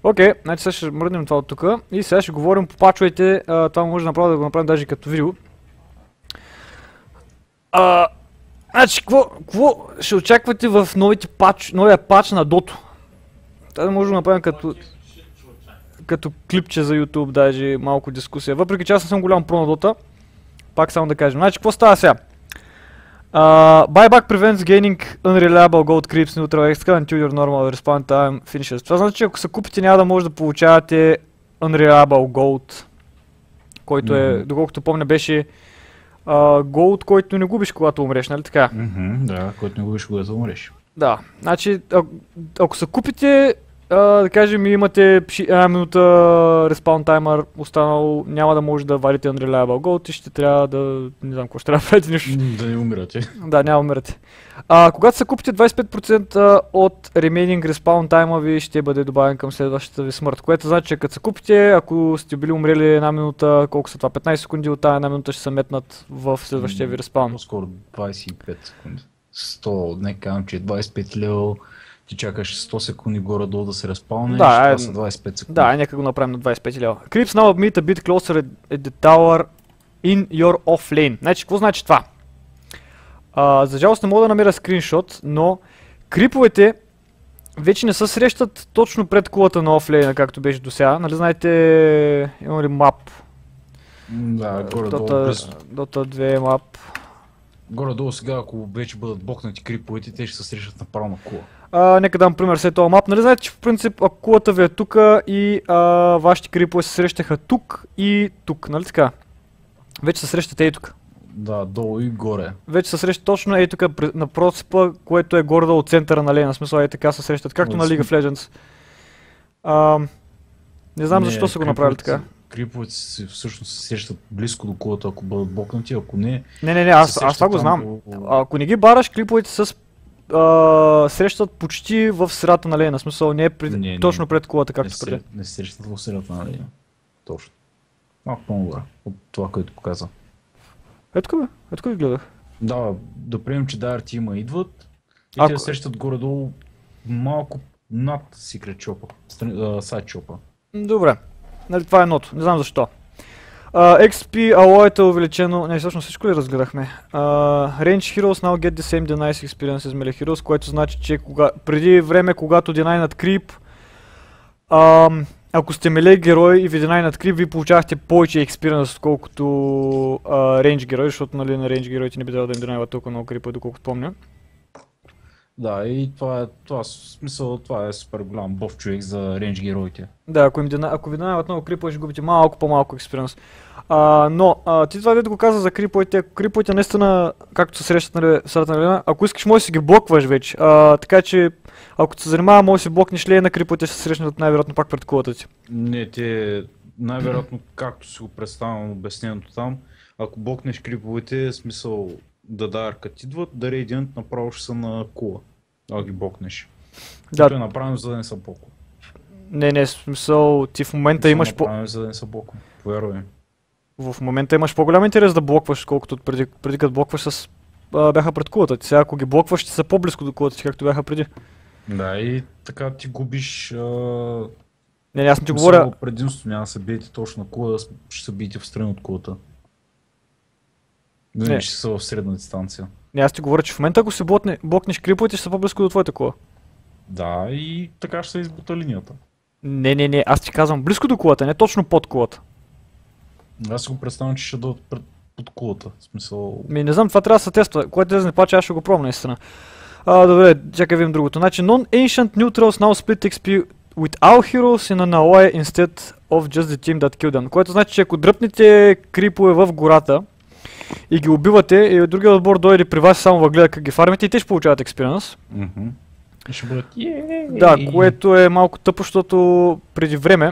Окей, значи сега ще мръднем това от тук и сега ще говорим по пачовете. Това може да го направим даже като видео. Значи, какво ще очаквате в новия пач на Dota? Това може да направим като клипче за YouTube, даже малко дискусия. Въпреки че аз не съм голям про на Dota, пак само да кажем. Значи, какво става сега? Buyback prevents gaining unreliable gold creeps neutral extra until your normal respawn time finishes. Това значи, че ако се купите, няма да може да получавате unreliable gold, който е, доколкото помня, беше gold, който не губиш, когато умреш, нали така? Да, който не губиш, когато умреш. Да, значи, ако се купите, да кажем, имате една минута респаун таймер останал, няма да може да вадите unreliable gold и ще трябва да, не знам какво ще трябва да правите нещо. Да не умирате. Да, няма умирате. Когато се купите 25% от remaining respawn тайма ви ще бъде добавен към следващата ви смърт, което значи, че като се купите, ако сте били умрели една минута, колко са това, 15 секунди от тази една минута ще се метнат в следващия ви респаун. По-скоро 25 секунди. 100, не казвам, че 25 лева. Ти чакаш 100 секунди горе-долу да се разпалнеш, това са 25 секунди. Да, нека го направим на 25 лева. Creeps now admit a bit closer at the tower in your off lane. Значи, какво значи това? За жалост не мога да намеря скриншот, но криповете вече не се срещат точно пред кулата на офлейна, както беше до сега. Нали знаете, има ли мап? Да, горе-долу. Dota 2 мап. Горе-долу сега, ако вече бъдат бокнати криповете, те ще се срещат направо на кула. Нека дам пример след този мап. Нали знаете, че в принцип ако кулата ви е тук и вашите крипове се срещаха тук и тук, нали така? Вече се срещате и тук. Да, долу и горе. Вече се срещат точно ей тук на просипа, което е горе от центъра на лейна. В смисъл ей така се срещат, както на League of Legends. Не знам защо са го направили така. Криповете всъщност се срещат близко до кулата, ако бъдат бокнати, ако не... Не, аз това го знам. Ако не ги бараш, клиповете се срещат почти в средата на лейна. В смисъл не е точно пред кулата, както преди. Не се срещат в средата на лейна. Точно. Малко по-горе от това, което показа. Ето ги гледах. Да приемем, че Dire Team идват и те срещат горе-долу малко над Secret Shop-а, Side Shop-а. Добре, нали това е едното, не знам защо. XP Alloy е увеличено, не всъщност всичко ли разгледахме? Range Heroes now get the same denies experience as melee heroes, което значи, че преди време, когато deny над creep, ако сте меле герой и ви deny над creep, ви получавахте повече experience, отколкото range герой, защото нали, на range героите не би трябвало да им денайват толкова много creep, доколкото помня. Да, и това е супер голям бов човек за range героите. Да, ако ви денайват много creep, ще губите малко по-малко experience. Но ти това дето го каза за криповете, ако криповете наистина, както се срещат нали, в средата на лейна, ако искаш може да си ги блокваш вече, така че ако се занимава може да си блокнеш лейна, криповете ще се срещнат най-вероятно пак пред кулата ти. Не, те най-вероятно както си го представям обяснението там, ако блокнеш криповете, смисъл да даркът идват, да рейдиант направо ще са на кула, ако ги блокнеш. Това е направено за да не са блоква. Не, смисъл ти в момента имаш за да не са блоква, повярвай. В момента имаш по-голям интерес да блокваш, колкото преди като блокваш бяха пред кулата ти. Сега ако ги блокваш, ще са по-близко до кулата ти, както бяха преди. Да, и така ти губиш... аз не ти говоря... Предимство няма да се биете точно на кула, ще се биете в страни от кулата. Не, ще са в средна дистанция. Аз ти говоря, че в момента ако си блокнеш криповете, ще са по-близко до твоята кула. Да, и така ще се избута линията. Не, аз ти казвам близко до кулата, не точно под кулата. Аз си го представям, че ще дойдат под кулата, в смисъл... Не знам, това трябва да се тества, което да не плаче, аз ще го пробвам наистина. Добре, чакай видим другото. Значи, non-ancient neutrals now split XP with all heroes in an alloy instead of just the team that killed them. Което значи, че ако дръпнете крипове в гората и ги убивате, и другия отбор дойде при вас само да гледа как ги фармите и те ще получават експириенс. Ще бъдат Да, което е малко тъпо, защото преди време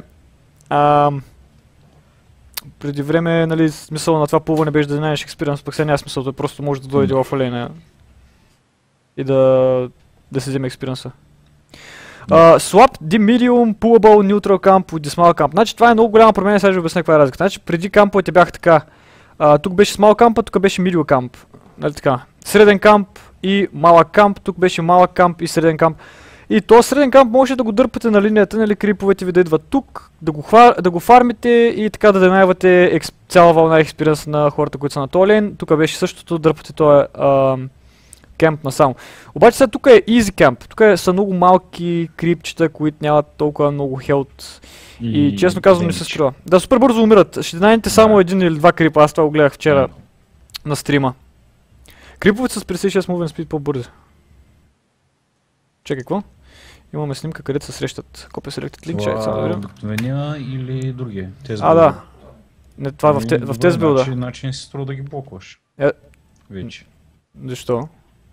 нали, смисъл на това плуване беше да знаеш експириенс, пък сега няма смисъл, той просто може да дойде в алейна и да се вземе експириенса. Swap the medium pullable neutral camp with the small camp. Значи това е много голяма промяна, сега ще обясня каква е разлика. Значи преди камповете бяха така, тук беше small camp, тук беше medium camp. Нали така? Среден камп и малък камп, тук беше малък камп и среден камп. И този среден камп може да го дърпате на линията, нали, криповете ви да идват тук, да го фармите и така да демайвате цяла вълна експириенс на хората, които са на този лейн. Тук беше същото, дърпате този кемп насам. Обаче сега тук е easy camp. Тук са много малки крипчета, които нямат толкова много хелт. И честно казвам не се струва. Да, супер бързо умират. Ще найдете само един или два крипа. Аз това го гледах вчера на стрима. Криповете с 56 movement speed по-бързи. Чакай, какво? Имаме снимка, където се срещат. Copy selected link, чакай само да видим. Обикновения или другия? Да. Не, това в тези билда. Значи не си струва да ги блокваш. Вече. Защо?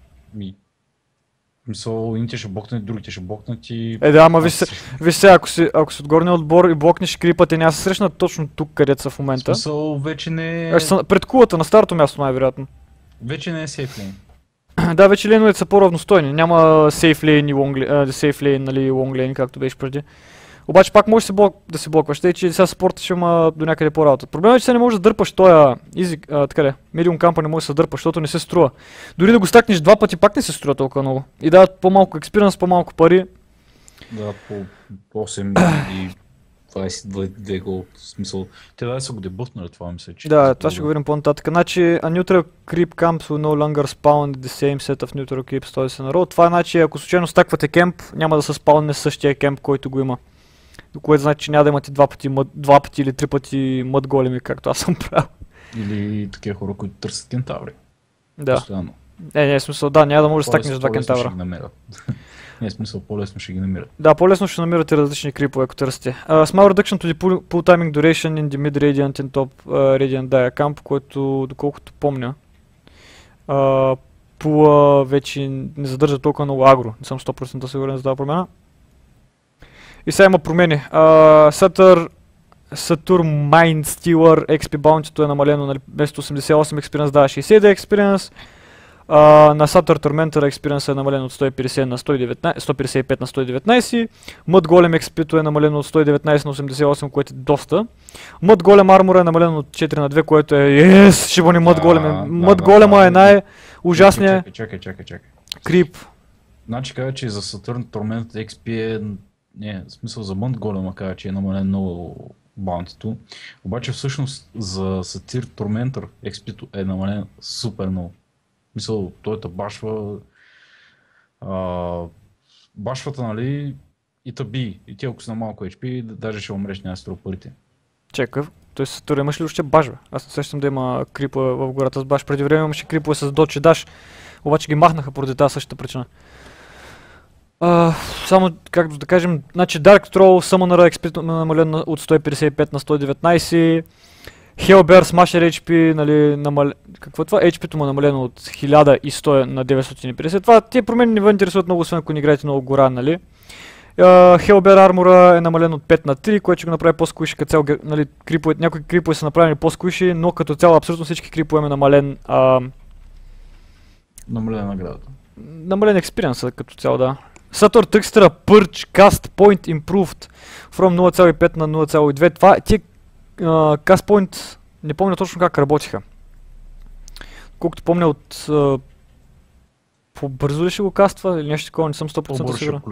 Мисъл, едните ще блокнат, другите ще блокнат и... Да, ама виж сега, ако си от горния отбор и блокнеш крипа, те няма се срещнат точно тук, където са в момента. Смисъл, вече не е... Пред кулата, на старото място най-вероятно. Вече не е сейф лейн. Да, вече лейновете са по-равностойни. Няма сейф лейн и лонг лейн, както беше преди. Обаче пак може да се блокваш, тъй че сега спорта ще има до някъде по-работа. Проблемът е, че сега не можеш да дърпаш този медиум кампа не може да се дърпаш, защото не се струва. Дори да го стакнеш два пъти, пак не се струва толкова много. И дават по-малко експириенс, по-малко пари. Да, по 8 и 22 гол, в смисъл. Те да са го дебъфнали това, мисля, че... Да, това ще го видим по-нататък. Значи, a neutral creep camps will no longer spawn the same set of neutral creeps twice in a row. Това значи, ако случайно стаквате кемп, няма да се спаунне същия кемп, който го има. До което значи, че няма да имате два пъти или три пъти мъд големи, както аз съм правил. Или такива хора, които търсят кентаври. Да. Постоянно. Не, смисъл, да, няма да може да стакнеш два кентавра. Ще ги намерят. Не, смисъл, по-лесно ще ги намират. Да, по-лесно ще намирате различни крипове, ако търсите. Small reduction to the pull timing duration in the mid radiant and top radiant dia camp, което, доколкото помня, пула вече не задържа толкова много агро. Не съм 100% сигурен за тази промяна. И сега има промени. Satur Mind Stealer XP Bounty-то е намалено, нали, вместо 88 experience дава 60 experience. На Satur Tormentor experience е намалено от 150 на 155 на 119. Mud Golem XP-то е намалено от 119 на 88, което е доста. Mud Golem Armor е намалено от 4 на 2, което е... Yes! Ще бъде Mud Golem. Mud Golem е най-ужасният крип. Значи казва, че за Saturn Tormentor XP е... Не, в смисъл за Mud Golem казва, че е намалено много баунтито. Обаче всъщност за Satyr Tormentor XP-то е намалено супер много. Мисъл, той те башва, башвата, нали, и таби. И ти ако си на малко HP, даже ще умреш, няма струва парите. Чекай, той Satyr имаш ли още башва? Аз не сещам да има крипове в гората с баш. Преди време имаше крипове с Dodge и Dash, обаче ги махнаха поради тази същата причина. Само, както да кажем, значи Dark Troll, Summoner XP намален от 155 на 119. Hellbear Smasher HP, нали, какво е това? HP-то му е намалено от 1100 на 950. Това, тия промени не ви интересуват много, освен ако не играете много гора, нали. Hellbear Armor е намален от 5 на 3, което ще го направи по-сквиши като цяло, нали, някои крипове са направени по-сквиши, но като цяло абсолютно всички крипове е намален... Намален наградата. Намален експириенса като цяло, да. Satur Trickster Purge Cast Point Improved from 0.5 на 0.2. Това, тия Cast Point, не помня точно как работиха. Колкото помня от... по-бързо ли ще го каства или нещо такова, не съм 100% сигурен.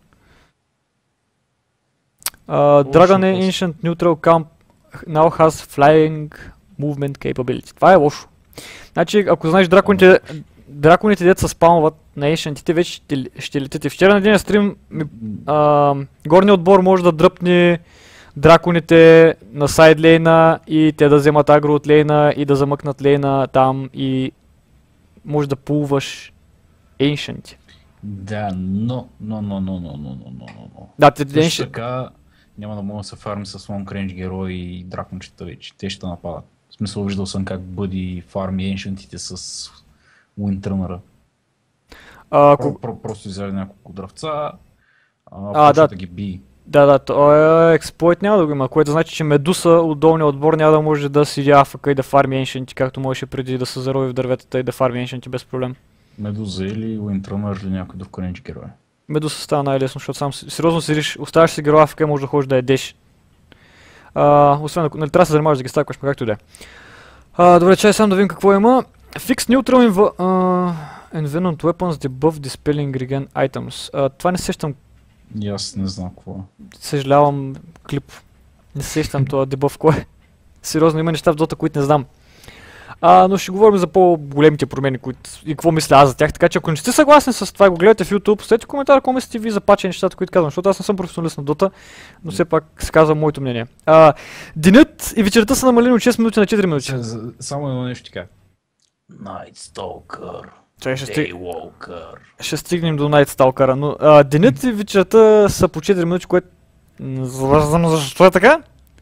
Dragon Ancient Neutral Camp now has Flying Movement Capability. Това е лошо. Значи, ако знаеш драконите дето се спалват на Ancient-ите, вече ще летите. Вчера на един стрим горният отбор може да дръпне драконите на сайд лейна и те да вземат агро от лейна и да замъкнат лейна там и може да пулваш Ancient. Да, но. Да, Ancient... така няма да мога да се фарми с Long Range герои и дракончета вече. Те ще нападат. В смисъл виждал съм как бъди фарми Ancient-ите с Windrunner. Просто изяде няколко дръвца, почва да ги би. Да, този експлойт няма да го има, което значи, че Медуса от долния отбор няма да може да седи афъка и да фарми Ancient, както можеше преди да се зарови в дърветата и да фарми Ancient без проблем. Медуза или Windrunner или някой друг кренч герой? Медуса става най-лесно, защото сам сериозно седиш, оставаш си герой афъка и може да ходиш да ядеш. Освен ако, нали, трябва да се занимаваш да ги стакваш, както и да е. Добре, чай сам да видим какво има. Fix Neutral Envenomed weapons debuff dispelling regen items. Това не сещам, И аз не знам какво. съжалявам клип. Не сещам това дебъф кой е. Сериозно, има неща в Dota, които не знам. Но ще говорим за по-големите промени, и какво мисля аз за тях. Така че ако не сте съгласни с това, го гледате в YouTube, поставете коментар, какво мислите ви за пача нещата, които казвам, защото аз не съм професионалист на Dota, но все пак се казвам моето мнение. Денят и вечерта са намалени от 6 минути на 4 минути. Само едно нещо така. Night Stalker. Ще стигнем до Night Stalker, но денят и вечерта са по 4 минути, което... Защо е така?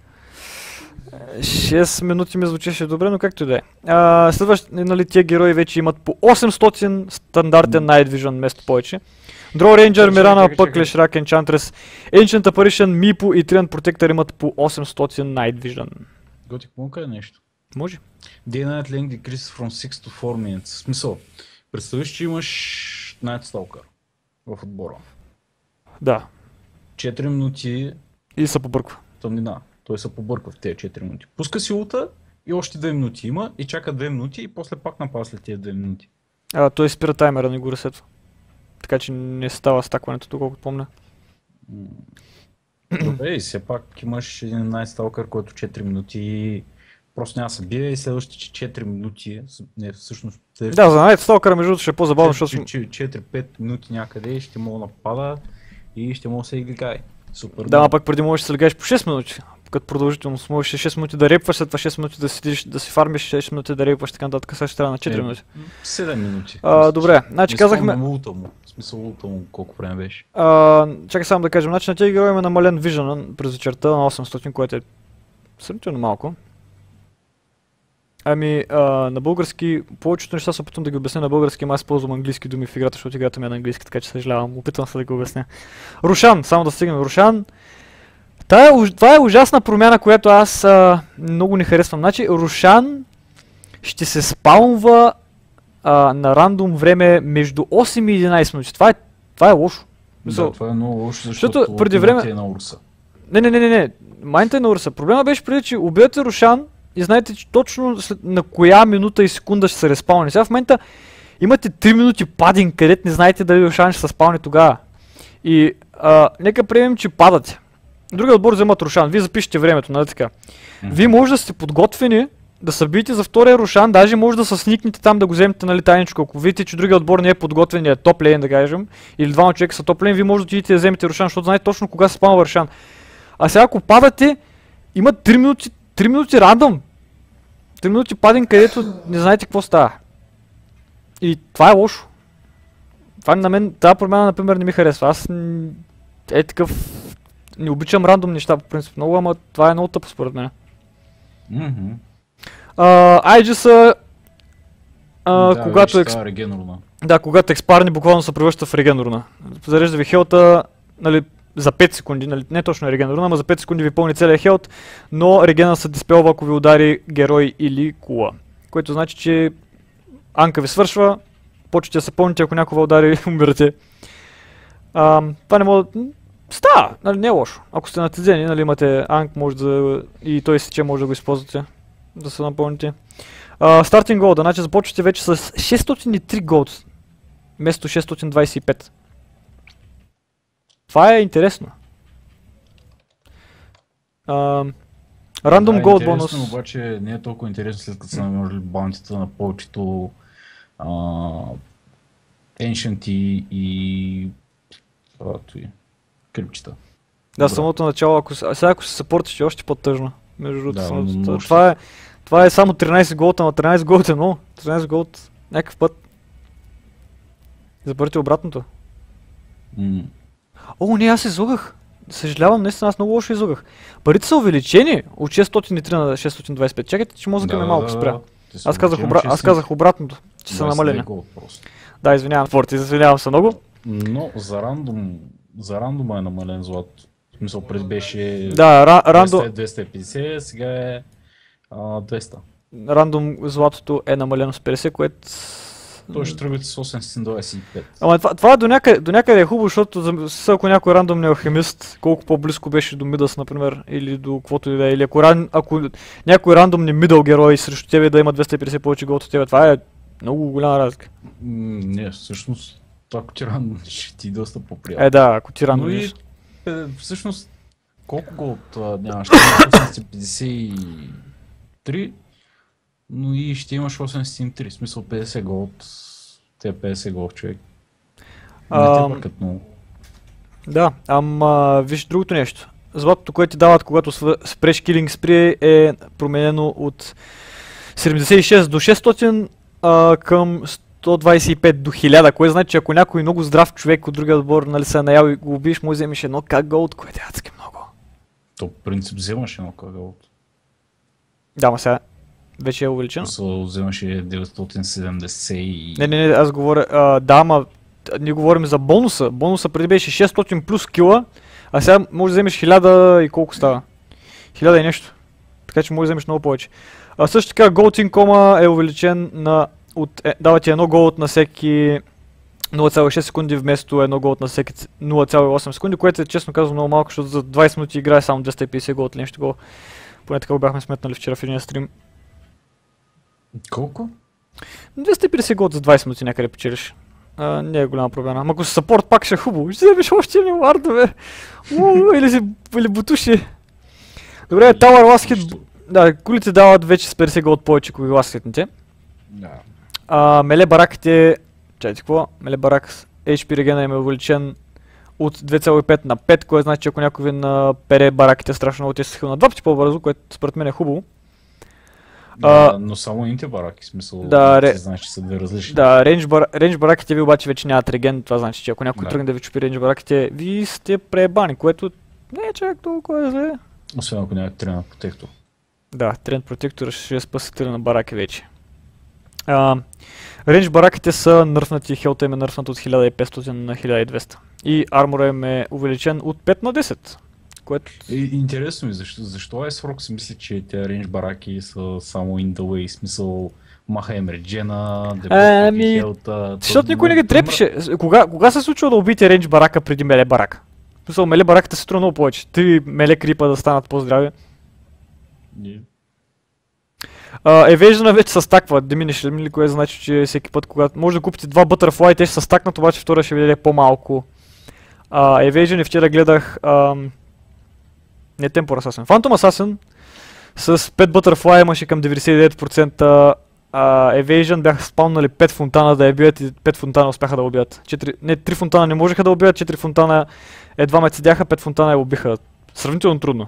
6 минути ми звучеше добре, но както и да е. Следващ, нали, тия герои вече имат по 800 стандартен Night Vision, вместо повече. Draw Ranger, Mirana, Puckle, Shrek, Enchantress, Ancient Apparition, Meepo и Treant Protector имат по 800 Night Vision. Готик, мога кажа нещо? Може. Day Night Length decreases from 6 to 4 minutes. В смисъл, представиш, че имаш Night Stalker в отбора. Да. 4 минути И се побърква. тъмнина. Той се побърква в тези 4 минути. Пуска си улта и още 2 минути има и чака 2 минути и после пак напада след тези 2 минути. Той спира таймера, не го ресетва. Така че не става стакването, доколкото помня. Добре, и все пак имаш един Night Stalker, който 4 минути просто няма да се бие и следващите 4 минути, не всъщност... Да, за Night Stalker между другото ще е по-забавно, защото... 4-5 минути някъде ще мога да напада и ще мога да се играе. Супер. Да, пак преди можеш да се легаеш по 6 минути. Като продължителност можеш 6 минути да репваш, след това 6 минути да седиш, да си фармиш, 6 минути да репваш, така нататък, сега ще трябва на 4 минути. 7 минути. Добре, значи казахме... Улта му. В смисъл улта му колко време беше. Чакай само да кажем, значи на тези герои има намален Vision през вечерта на 800, което е сравнително малко. На български, повечето неща се опитвам да ги обясня на български, ама аз ползвам английски думи в играта, защото играта ми е на английски, така че съжалявам, опитвам се да ги обясня. Рушан, само да стигнем. Рушан. Това е ужасна промяна, която аз много не харесвам. Значи Рушан ще се спаунва на рандом време между 8 и 11 минути. Това е лошо. Да, това е много лошо, защото преди време е на Урса. Не. Майната е на Урса. Проблема беше преди, че убивате Рушан и знаете, че точно на коя минута и секунда ще се респауни. Сега в момента имате 3 минути падинг, където не знаете дали Рушан ще се спауни тогава. И нека приемем, че падате. Другия отбор вземат Рушан, вие запишете времето, нали така? Вие може да сте подготвени да се биете за втория Рушан, даже може да се сникнете там да го вземете, нали, тайничко. Ако видите, че другия отбор не е подготвен, е топ лейн, да кажем, или двама човека са топ лейн, вие може да отидете да вземете Рушан, защото знаете точно кога се спамва Рушан. А сега ако падате, има 3 минути рандом. 3 минути паден, където не знаете какво става. И това е лошо. Това на мен, тази промяна, например, не ми харесва. Аз не обичам рандом неща по принцип много, ама това е много тъпо според мен. Айджиса, когато когато експарни буквално се превръща в реген руна. Зарежда ви хелта, нали, за 5 секунди, нали, не точно е реген руна, ама за 5 секунди ви пълни целия хелт, но регена се диспелва, ако ви удари герой или кула. Което значи, че анка ви свършва, почвате да се пълните, ако някой ви удари, умирате. Това не мога да... Става, нали, не е лошо. Ако сте натизени, нали, имате анк, може да... и той сече може да го използвате, да се напълните. Стартинг голда, значи започвате вече с 603 голд, вместо 625. Това е интересно. Рандом голд бонус. Интересно, обаче не е толкова интересно, след като са намерили баунтите на повечето Ancient и крипчета. Да, самото начало, сега ако се съпортиш е още по-тъжно. Между другото, това е само 13 голта, но 13 голт е много. 13 голт някакъв път. Забърте обратното. Не, аз излъгах. Съжалявам, наистина аз много лошо излъгах. Парите са увеличени от 603 на 625. Чакайте, че мозъка ми малко спря. Аз казах обратното, че са намалени. Да, извинявам се много. Но за рандома е намален злато. В смисъл, през беше 250, сега е 200. Рандом златото е намалено с 50, което... Той ще тръгвате с 825. Ама това до някъде е хубаво, защото ако някой рандомни алхимист, колко по-близко беше до Мидас, например, или до каквото и да е, или ако някой рандомни мидъл герой срещу тебе да има 250 повече голд от тебе, това Много голяма разлика. Не, всъщност ако тиран ще ти доста по-приятно. Да, ако ти рано Но и видиш. всъщност колко голд нямаш? 853, но и ще имаш 803, в смисъл 50 голд. Те 50 голд, човек. Не те бъркат много. Да, виж другото нещо. Златото, което ти дават, когато спреш Killing Spree е променено от 76 до 600 към 125 до 1000, което значи, че ако някой много здрав човек от другия отбор, нали, се е наял и го убиеш, може да вземеш едно как голд, което е адски много. То по принцип вземаш едно как голд. Да, ма сега вече е увеличено. Вземаше 970 и... Не, аз говоря, да, ма ние говорим за бонуса. Бонуса преди беше 600 плюс кила, а сега може да вземеш 1000 и колко става? 1000 и нещо. Така че може да вземеш много повече. Също така Gold Income е увеличен на... дава ти 1 голд на всеки 0,6 секунди вместо 1 голд на всеки 0,8 секунди, което е честно казвам много малко, защото за 20 минути играе само 250 голд или нещо такова. Поне така го бяхме сметнали вчера в един стрим. Колко? 250 голд за 20 минути някъде печелиш. Не е голяма промяна. Ама ако си сапорт пак ще е хубаво. Ще вземеш още едни лардове. Или бутуши. Добре, Tower Last Hit. Да, кулите дават вече с 50 голд повече, коли Last Hit-ните. Да. Меле бараките... Чайте какво? Меле барак HP регена им е увеличен от 2,5 на 5, което значи, че ако някой ви напере бараките страшно много, те са на 2 пъти по-бързо, което според мен е хубаво. Но само едните бараки, смисъл, значи, че са две различни. Да, рейндж бараките ви обаче вече нямат реген, това значи, че ако някой тръгне да ви чупи рейндж бараките, ви сте преебани, което не е чак толкова зле. Освен ако нямате тренът протектор. Да, тренът протектор ще е спасителя на бараки вече. Рейндж бараките са нърфнати, хелта им е нърфнат от 1500 на 1200. И армора им е увеличен от 5 на 10. Което... Интересно ми, защо Ice си мисли, че тези рейндж бараки са само in the way, смисъл маха им реджена, дебърпаки хелта... Защото никой не ги трепеше. Кога се случва да убиете рейндж барака преди меле барака? В смисъл, меле бараката се струва много повече. 3 меле крипа да станат по-здрави. Evasion вече се стаква, Diminish, което значи, че всеки път, когато може да купите 2 Butterfly, те ще се стакнат, обаче втория ще ви даде по-малко. Evasion и вчера гледах... не Tempo Assassin, Phantom Assassin с 5 Butterfly имаше към 99%. Evasion бяха спаунали 5 фонтана да я бият и 5 фонтана успяха да убият. 3 фонтана не можеха да убият, 4 фонтана едва ме седяха, 5 фонтана я убиха. Сравнително трудно.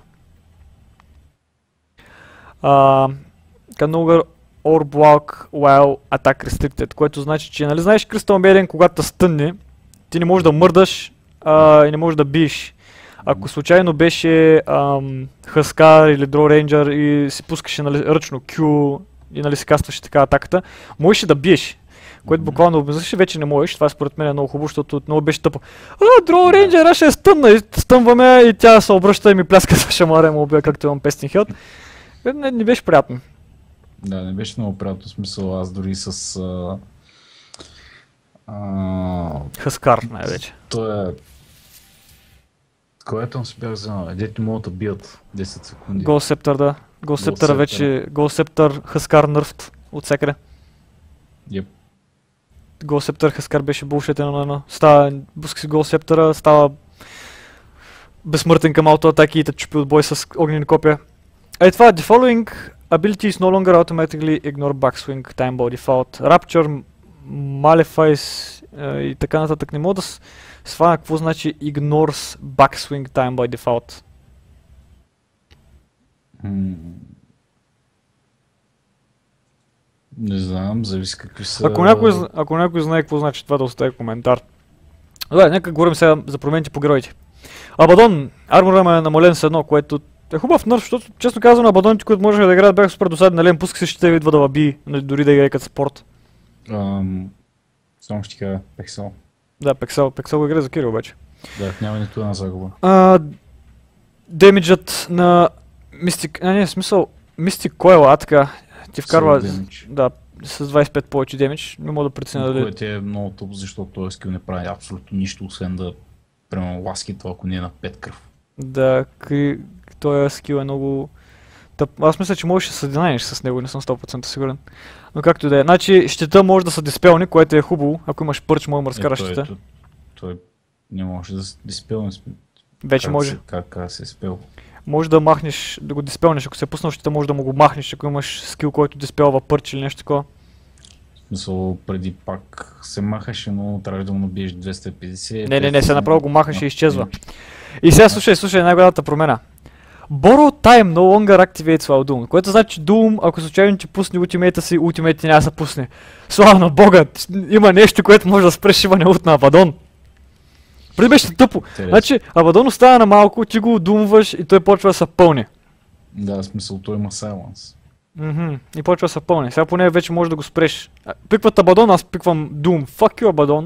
Can no longer orb walk while attack restricted, което значи, че нали знаеш Crystal Maiden, когато те стънне, ти не можеш да мърдаш и не можеш да биеш. Ако случайно беше Хаскар или Дроу Рейнджър и си пускаше нали, ръчно Q и нали си кастваше така атаката, можеш да биеш. Което буквално обмислиш, вече не можеш. Това според мен е много хубаво, защото отново беше тъпо. Дроу Рейнджър ще е стънна и стънваме и тя се обръща и ми пляска с шамара и му убия, както имам пестен хелт. Не беше приятно. Да, не беше много приятно, смисъл, аз дори с... Хаскар най-вече. Той е... Което си бях взел, дето могат да бият 10 секунди. Ghost да. Ghost вече... Ghost Хаскар нърфт от всекъде. Yep. Ghost Хаскар беше булшит едно на едно. Буска си Ghost става безсмъртен към автоатаки и те чупи от бой с огнени копия. Това, the following abilities no longer automatically ignore backswing time by default. Rapture, Malefice и така нататък не мога да сваня какво значи ignores backswing time by default. Не знам, зависи какви са... Ако някой знае какво значи това, да остави коментар. Добре, нека говорим сега за промените по героите. Абадон, армора е намален с едно, което е хубав нърф, защото честно казвам, абадоните, които можеха да играят, бяха супер досадни, нали, пусках се, ще идва да лаби, дори да играе като спорт. Само ще ти кажа, Pexel. Да, Pexel го играе за Кири обаче. Да, няма нито една загуба. Демиджът на Mystic Coil, така, ти вкарва да, с 25 повече демидж, не мога да преценя дали... Което е много тъпо, защото този скил не прави абсолютно нищо, освен да према ласки това, ако не е на 5 кръв. Да, този скил е много Аз мисля, че можеш да се съединиш с него, не съм 100% сигурен. Но както и да е. Значи щита може да са диспелни, което е хубаво. Ако имаш пърч, може да разкараш щита. Той не може да се диспелне. Вече може. Как се спел? Може да махнеш, да го диспелнеш, ако се е пуснал щита, може да му го махнеш, ако имаш скил, който диспелва пърч или нещо такова. В смисъл, преди пак се махаше, но трябва да му набиеш 250. Не, се направо го махаш и изчезва. И сега слушай, най-голямата промена. Borrow time no longer activates while Doom, което значи Doom, ако случайно ти пусне ултимейта си, ултимейт ти няма да се пусне. Слава на Бога, има нещо, което може да спре шиване ult на Абадон. Преди беше тъпо. Значи Абадон остава на малко, ти го думваш и той почва да се пълни. Да, в смисъл, той има silence. И почва да се пълни. Сега поне вече може да го спреш. Пикват Абадон, аз пиквам Doom. Fuck you, Абадон.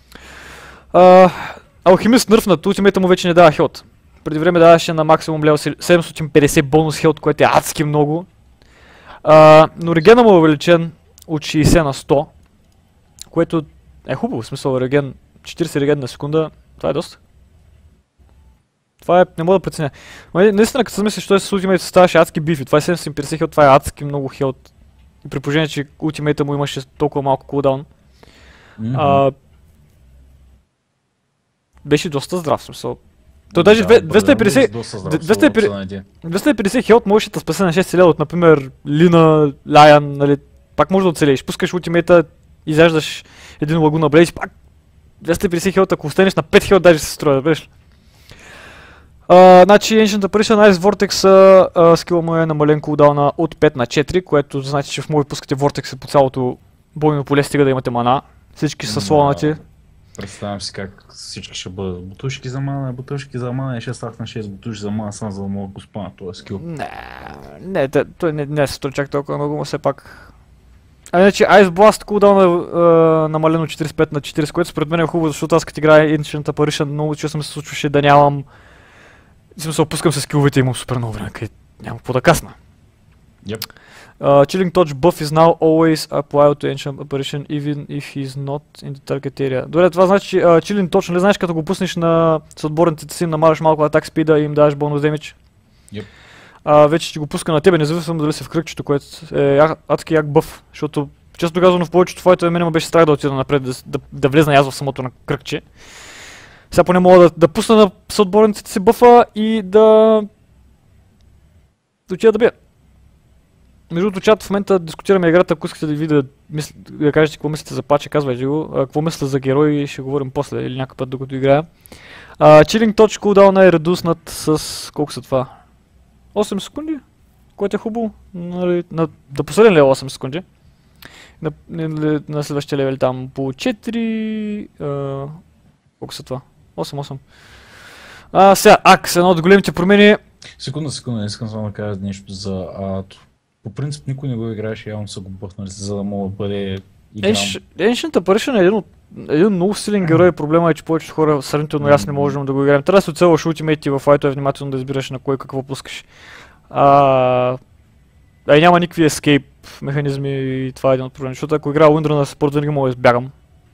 Алхимист нърфнат, ултимейта му вече не дава хелт. Преди време даваше на максимум лево 750 бонус хелт, което е адски много. Но регена му е увеличен от 60 на 100, което е хубаво, в смисъл реген, 40 реген на секунда, това е доста. Това е, не мога да преценя. Наистина, като се мислиш, че с ултимейта ставаше адски бифи, това е 750 хелт, това е адски много хелт. И при положение, че ултимейта му имаше толкова малко кулдаун. Беше доста здрав, в смисъл. Той даже 250 хелт можеше да спасе на 6 лева от, например, Лина, Лайан, нали, пак може да оцелееш. Пускаш ултимейта, изяждаш един лагуна Блейз, пак 250 хелт, ако останеш на 5 хелт даже се строя, виж. Значи Ancient Apparition Ice Vortex скила му е намален кулдауна от 5 на 4, което значи, че в мои пускате Vortex по цялото бойно поле, стига да имате мана. Всички са слонати. Представям си как всички ще бъдат бутушки за мана и ще стах на 6 бутушки за мана, само за да мога да го спана този скил. Не, той не се чак толкова много, но все пак. Иначе Ice Blast кулдаун е намален от 45 на 40, което според мен е хубаво, защото аз като играя Ancient Apparition много често ми се случваше да нямам... В смисъл, опускам се скиловете и имам супер много време, където няма какво да касна. Chilling Touch buff is now always applied to Ancient Apparition even if he is not in the target area. Добре, това значи, че Chilling Touch, нали знаеш, като го пуснеш на съотборниците си, намаляш малко атак спида и им даваш бонус демидж. Вече ще го пуска на тебе, независимо дали си в кръгчето, което е адски як бъф, защото често казано в повечето файтове мене беше страх да отида напред, да влезна аз в самото на кръгче. Сега поне мога да пусна на съотборниците си бъфа и да отида да бия. Между другото, чат в момента дискутираме играта, ако искате да ви да кажете какво мислите за пача, казвайте го. Какво мислите за герои, ще говорим после или някакъв път докато играя. Chilling Touch cooldown е редуснат с колко са това? 8 секунди, което е хубаво. Да последен левел 8 секунди. На следващия левел там по 4... колко са това? 8. Сега, Акс, едно от големите промени. Секунда, искам само да кажа нещо за по принцип никой не го играеше, явно са го бъхнали, за да мога да бъде игран. Ancient Apparition е един много силен герой, проблема е, че повечето хора сравнително ясно не можем да го играем. Трябва да се оцелваш ултимейти в файтове, внимателно да избираш на кой какво пускаш. Няма никакви escape механизми и това е един от проблемите, защото ако играя Уиндра на спорт, винаги мога да избягам.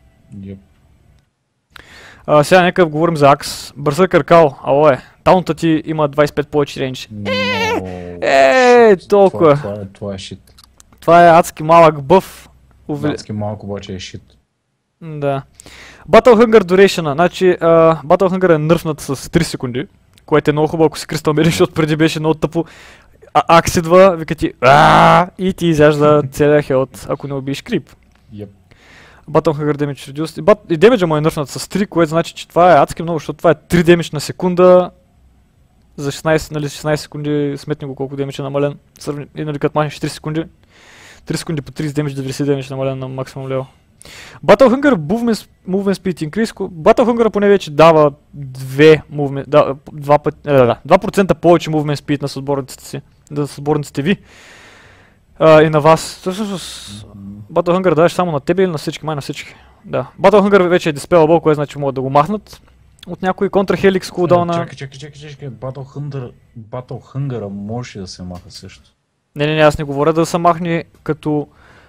Сега нека говорим за Акс. Берсъркър Кал, таунта ти има 25 повече рейндж. Толкова. Това е шит. Това е адски малък бъф. Адски малък обаче е шит. Да. Battle Hunger Duration, значи Battle Hunger е нърфнат с 3 секунди, което е много хубаво, ако си Crystal Maiden, защото преди беше много тъпо. Акс идва, вика ти и ти изяжда целия хелт, ако не убиеш крип. Battle Hunger Damage Reduced. И демиджа му е нърфнат с 3, което значи, че това е адски много, защото това е 3 демидж на секунда. За 16 секунди сметни го колко демидж е намален. И нали като махнеш 3 секунди. 3 секунди по 30 демидж, 90 демидж намален на максимум лево. Battle Hunger Movement Speed Increase. Battle Hunger поне вече дава 2% повече Movement Speed на съотборниците си. На съотборниците ви. И на вас. Всъщност Battle Hunger даваш само на тебе или на всички? Май на всички. Да. Battle Hunger вече е диспелабъл, което значи могат да го махнат. От някой контра Helix кулдауна. Чакай. Battle Hunger може да се маха също. Не, аз не говоря да се махне като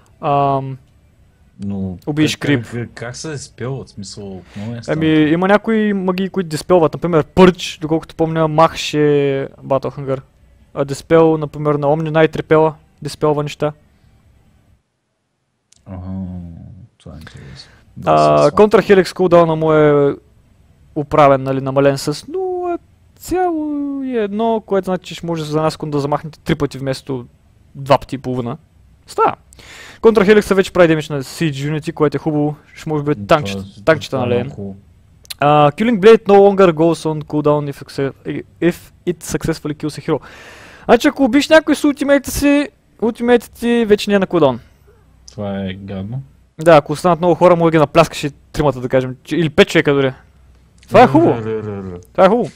убиеш крип. Как се диспелват? Смисъл, има някои магии, които диспелват. Например, Пърч, доколкото помня, махше Battle Hunger. Диспел, например, на Omni Knight репела, диспелва неща. Това е интересно. Contra Helix кулдауна му е управен, нали, намален с 0,1, което значи, че ще може за една секунда да замахнете 3 пъти вместо 2 пъти и половина. Става. Contra Helix вече прави демидж на Siege Unity, което е хубаво, ще може би танкчета на лейн. Killing Blade no longer goes on cooldown if it successfully kills a hero. Значи ако убиш някой с ултимейтът ти вече не е на кулдаун. Това е гадно. Да, ако останат много хора, може да ги напляскаш и тримата, да кажем, или 5 човека дори. Това е хубаво. Това е хубаво.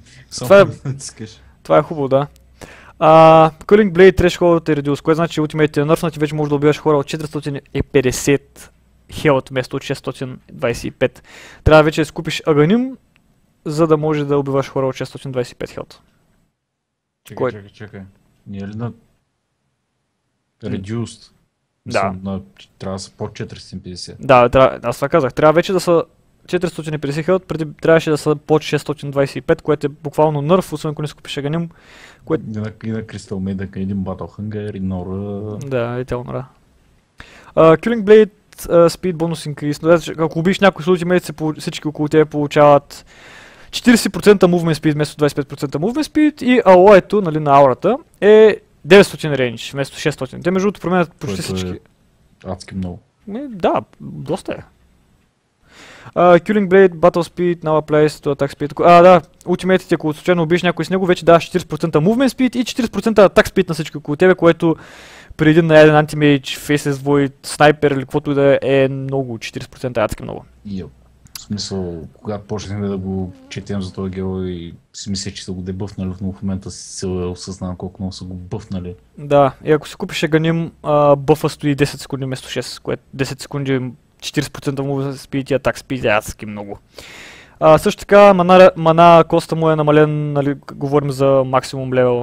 Това е хубаво, да. Killing Blade Threshold е редюс, което значи ултимейтът е нърфнат и вече може да убиваш хора от 450 хелт вместо от 625. Трябва вече да скупиш Аганим, за да може да убиваш хора от 625 хелт. Чакай. Не е ли на Reduced? Да. Трябва да са под 450. Да, аз това казах. Трябва вече да са 450 хелт, преди трябваше да са под 625, което е буквално нърф, освен ако не скупиш Аганим. И на Crystal Maiden, един Battle Hunger, и Нора... Да, и Телнора. Killing Blade Speed Bonus Increase. Ако убиш някой с ultimate, всички около тебе получават 40% Movement Speed вместо 25% Movement Speed и алоето, нали, на аурата е 900 рейндж вместо 600. Те между другото променят почти всички. Адски много. Да, доста е. Killing Blade, Battle Speed, Now Applies to Attack Speed. Да, ултимейтите, ако случайно убиеш някой с него, вече даваш 40% Movement Speed и 40% Attack Speed на всички около тебе, което при един наяден антимейдж, Faceless Void, снайпер или каквото и да е много, 40% адски много. В смисъл, когато почнем да го четем за този герой и си мисля, че са го дебъфнали, но в момента си осъзнавам колко много са го бъфнали. Да, и ако си купиш Аганим, бъфа стои 10 секунди вместо 6, което 10 секунди 40% му спид и атак спид е адски много. Също така, мана коста му е намален, нали, говорим за максимум левел.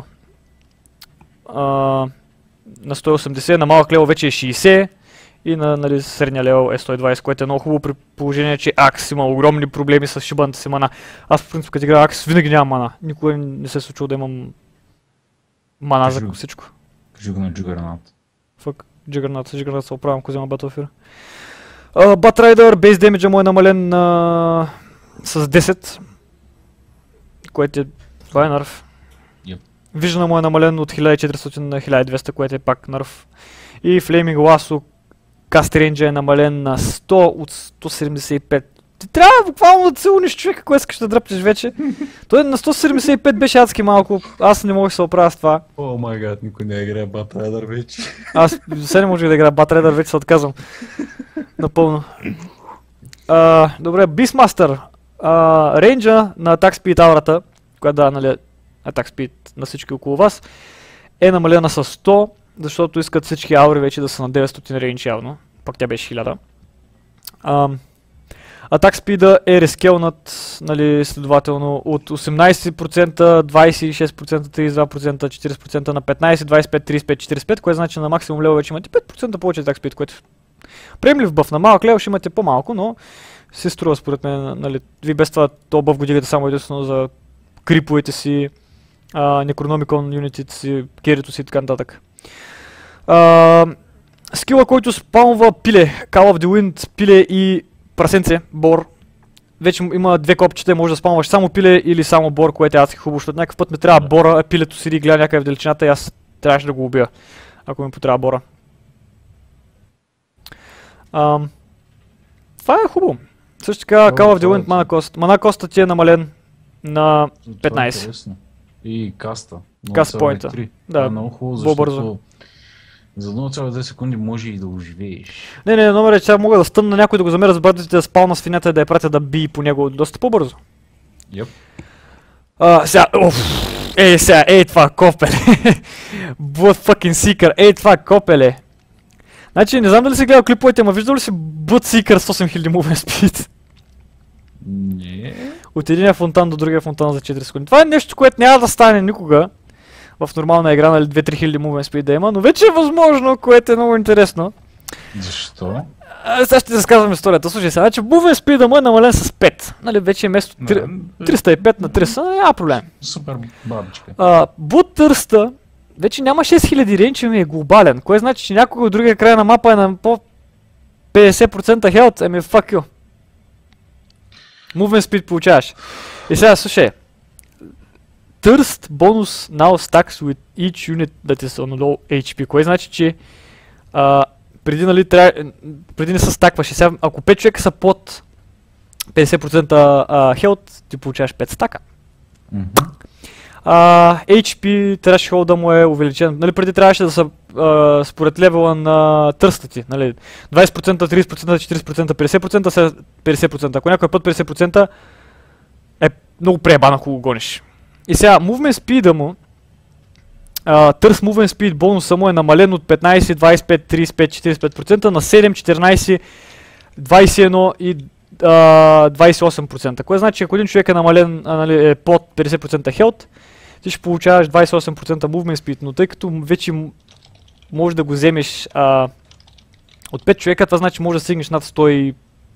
На 180, на малък левел вече е 60 и на, нали, средния левел е 120, което е много хубаво при положение, че Акс има огромни проблеми с шибаната си мана. Аз в принцип като играя Акс винаги нямам мана. Никога не се е случило да имам мана за всичко. Кажи го на Juggernaut. Фък, Juggernaut се оправям, ако взема Battlefield. Batrider, base damage му е намален с 10, което е, това е нърф. Виждана му е намален от 1400 на 1200, което е пак нърф. И Flaming Lasso каст рейнджа е намален на 100 от 175. Ти трябва буквално да целуниш човека, ако искаш да дръпнеш вече. Той на 175 беше адски малко, аз не мога да се оправя с това. О май гад, никой не играе Batrider вече. Аз все не може да играя Batrider, вече се отказвам. Напълно. Добре, Beastmaster. Рейнджа на Attack Speed аурата, която да, нали, Attack Speed на всички около вас, е намалена с 100, защото искат всички аури вече да са на 900 рейндж явно, пак тя беше 1000. Attack Speed е рескелнат, нали, следователно от 18%, 26%, 32%, 40% на 15, 25, 35, 45, което значи на максимум лево вече имате 5% повече Attack Speed, което приемлив бъф. На малък лево ще имате по-малко, но се струва според мен, нали, ви без това то бъф го дигате само единствено за криповете си, Necronomicon юнитите си, керито си и така нататък. Скила, който спалва пиле, Call of the Wind, пиле и прасенце, бор. Вече има две копчета, може да спалваш само пиле или само бор, което е адски хубаво, защото някакъв път ме трябва бора, а пилето седи и гледа някъде в далечината и аз трябваше да го убия, ако ми потрябва бора. Това е хубаво. Също така Call of the Wind мана коста ти е намален на 15. И каста. Каст поинта. Да, е много хубаво, защото за 0,2 секунди може и да оживееш. Не, номер е, че сега мога да стъмна на някой да го замеря с братите, да спална свинята и да я пратя да бие по него доста по-бързо. Сега, това копеле. Blood fucking Seeker, това копеле. Значи, не знам дали си гледал клиповете, ама виждал ли си Blood Seeker с 8000 movement speed? Не. От единия фонтан до другия фонтан за 4 секунди. Това е нещо, което няма да стане никога в нормална игра, нали 2-3 хиляди movement speed да има, но вече е възможно, което е много интересно. Защо? Сега ще ти разказвам историята. Слушай сега, че movement speed му е намален с 5. Нали, вече е вместо 305 на 300, няма проблем. Супер бабичка. Boot Thirst вече няма 6000 рейндж, ми е глобален, което значи, че някой от другия край на мапа е на по 50% health, ами fuck you. Movement speed получаваш. И сега слушай. Thirst bonus now stacks with each unit that is on low HP, което значи, че преди, нали, преди не се стакваше. Сега, ако 5 човека са под 50% health, ти получаваш 5 стака. HP трябваше холда му е увеличен. Нали, преди трябваше да са според левела на търста ти. Нали, 20%, 30%, 40%, 50%, сега 50%. Ако някой е под 50%, е много преебан, ако го гониш. И сега, movement speed му, Thirst movement speed бонуса му е намален от 15, 25, 35, 45% на 7, 14, 21 и 28%. Което значи, ако един човек е намален, нали, е под 50% health, ти ще получаваш 28% movement speed, но тъй като вече можеш да го вземеш от 5 човека, това значи може да стигнеш над 115?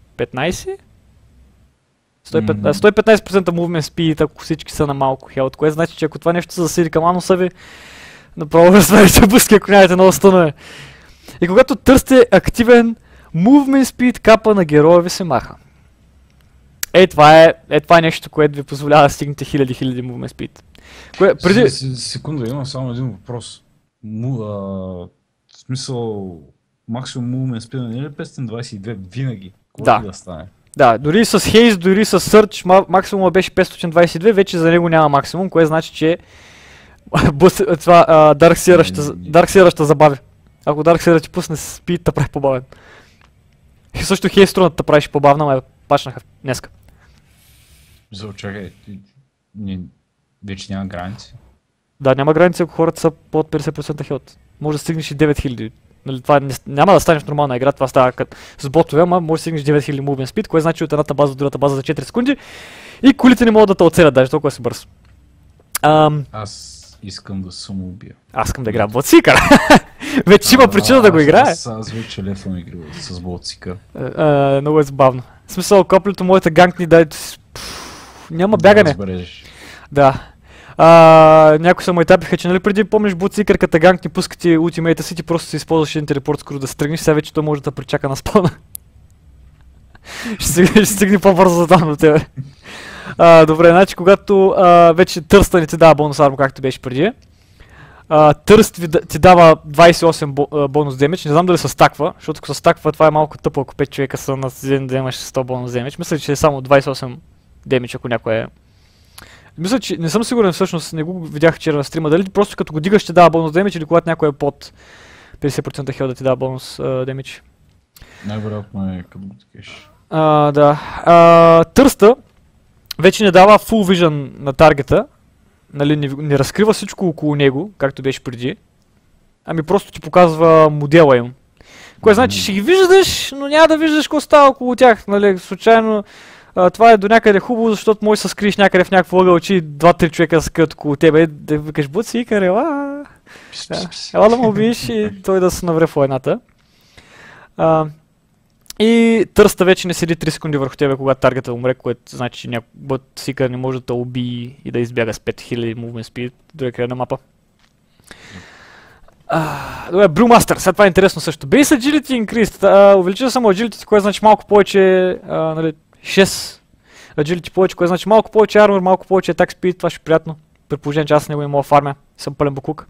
115% movement speed, ако всички са на малко health, което значи, че ако това нещо се засили към ануса ви, направо разправите бъски, ако нямате много стънове. И когато Thirst е активен, movement speed капа на героя ви се маха. Това е нещо, което ви позволява да стигнете хиляди movement speed. Секунда, имам само един въпрос. В смисъл, максимум movement speed не е ли 522 винаги? Да. Да стане? Да, дори с Haze, дори с Search максимума беше 522, вече за него няма максимум, което значи, че това Darkseer ще забави. Ако Darkseer ти пусне спид, те прави по-бавен. И също Haze струната правиш по-бавна, ма пачнаха днеска. Чакай, вече няма граници? Да, няма граници, ако хората са под 50% хелт. Може да стигнеш и 9000. Нали, това няма да стане в нормална игра, това става с ботове, ама може да стигнеш 9000 movement speed, което значи от едната база до другата база за 4 секунди и колите не могат да те оцелят даже, толкова си бърз. Аз искам да самоубия. Аз искам да играя в Bloodseeker. Вече има причина да го играе. Аз вече лефвам игри с Bloodseeker. Много е забавно. В смисъл, коплето моята ганкни дай... Няма бягане. Да. Някои са му етапиха, че нали преди помниш Bloodseeker, като ганк ни пуска ти ултимейта си, ти просто си използваш един телепорт скоро да се тръгнеш, сега вече той може да причака на спавна. Ще стигне по-бързо за там до тебе. Добре, значи когато вече Thirst не ти дава бонус армо, както беше преди. Thirst ти дава 28 бонус демидж, не знам дали се стаква, защото ако се стаква това е малко тъпо, ако 5 човека са на ден да имаш 100 бонус демидж. Мисля, че е само 28 демидж, ако някой е... Мисля, че не съм сигурен всъщност, не го видях вчера на стрима, дали просто като го дигаш ще дава бонус демидж или когато някой е под 50% хел да ти дава бонус демидж. Най-вероятно е като го дигаш. Да. Thirst вече не дава full vision на таргета, нали, не разкрива всичко около него, както беше преди, ами просто ти показва модела им. Което значи ще ги виждаш, но няма да виждаш какво става около тях, нали, случайно. Това е до някъде хубаво, защото може да се скриеш някъде в някакво ъгъл, че 2-3 човека да се скрият около тебе, да викаш Bloodseeker, ела да му убиеш и той да се навре в войната. И Thirst вече не седи 3 секунди върху тебе, когато таргета умре, което значи, че Bloodseeker не може да те убие и да избяга с 5000 movement speed до края на мапа. Добре, Brewmaster, сега това е интересно също. Base Agility Increased, увеличил съм Agility, което значи малко повече, нали, 6 Agility повече, което значи малко повече armor, малко повече attack speed, това ще е приятно. При положение, че аз не го имам фармя, съм пълен букук.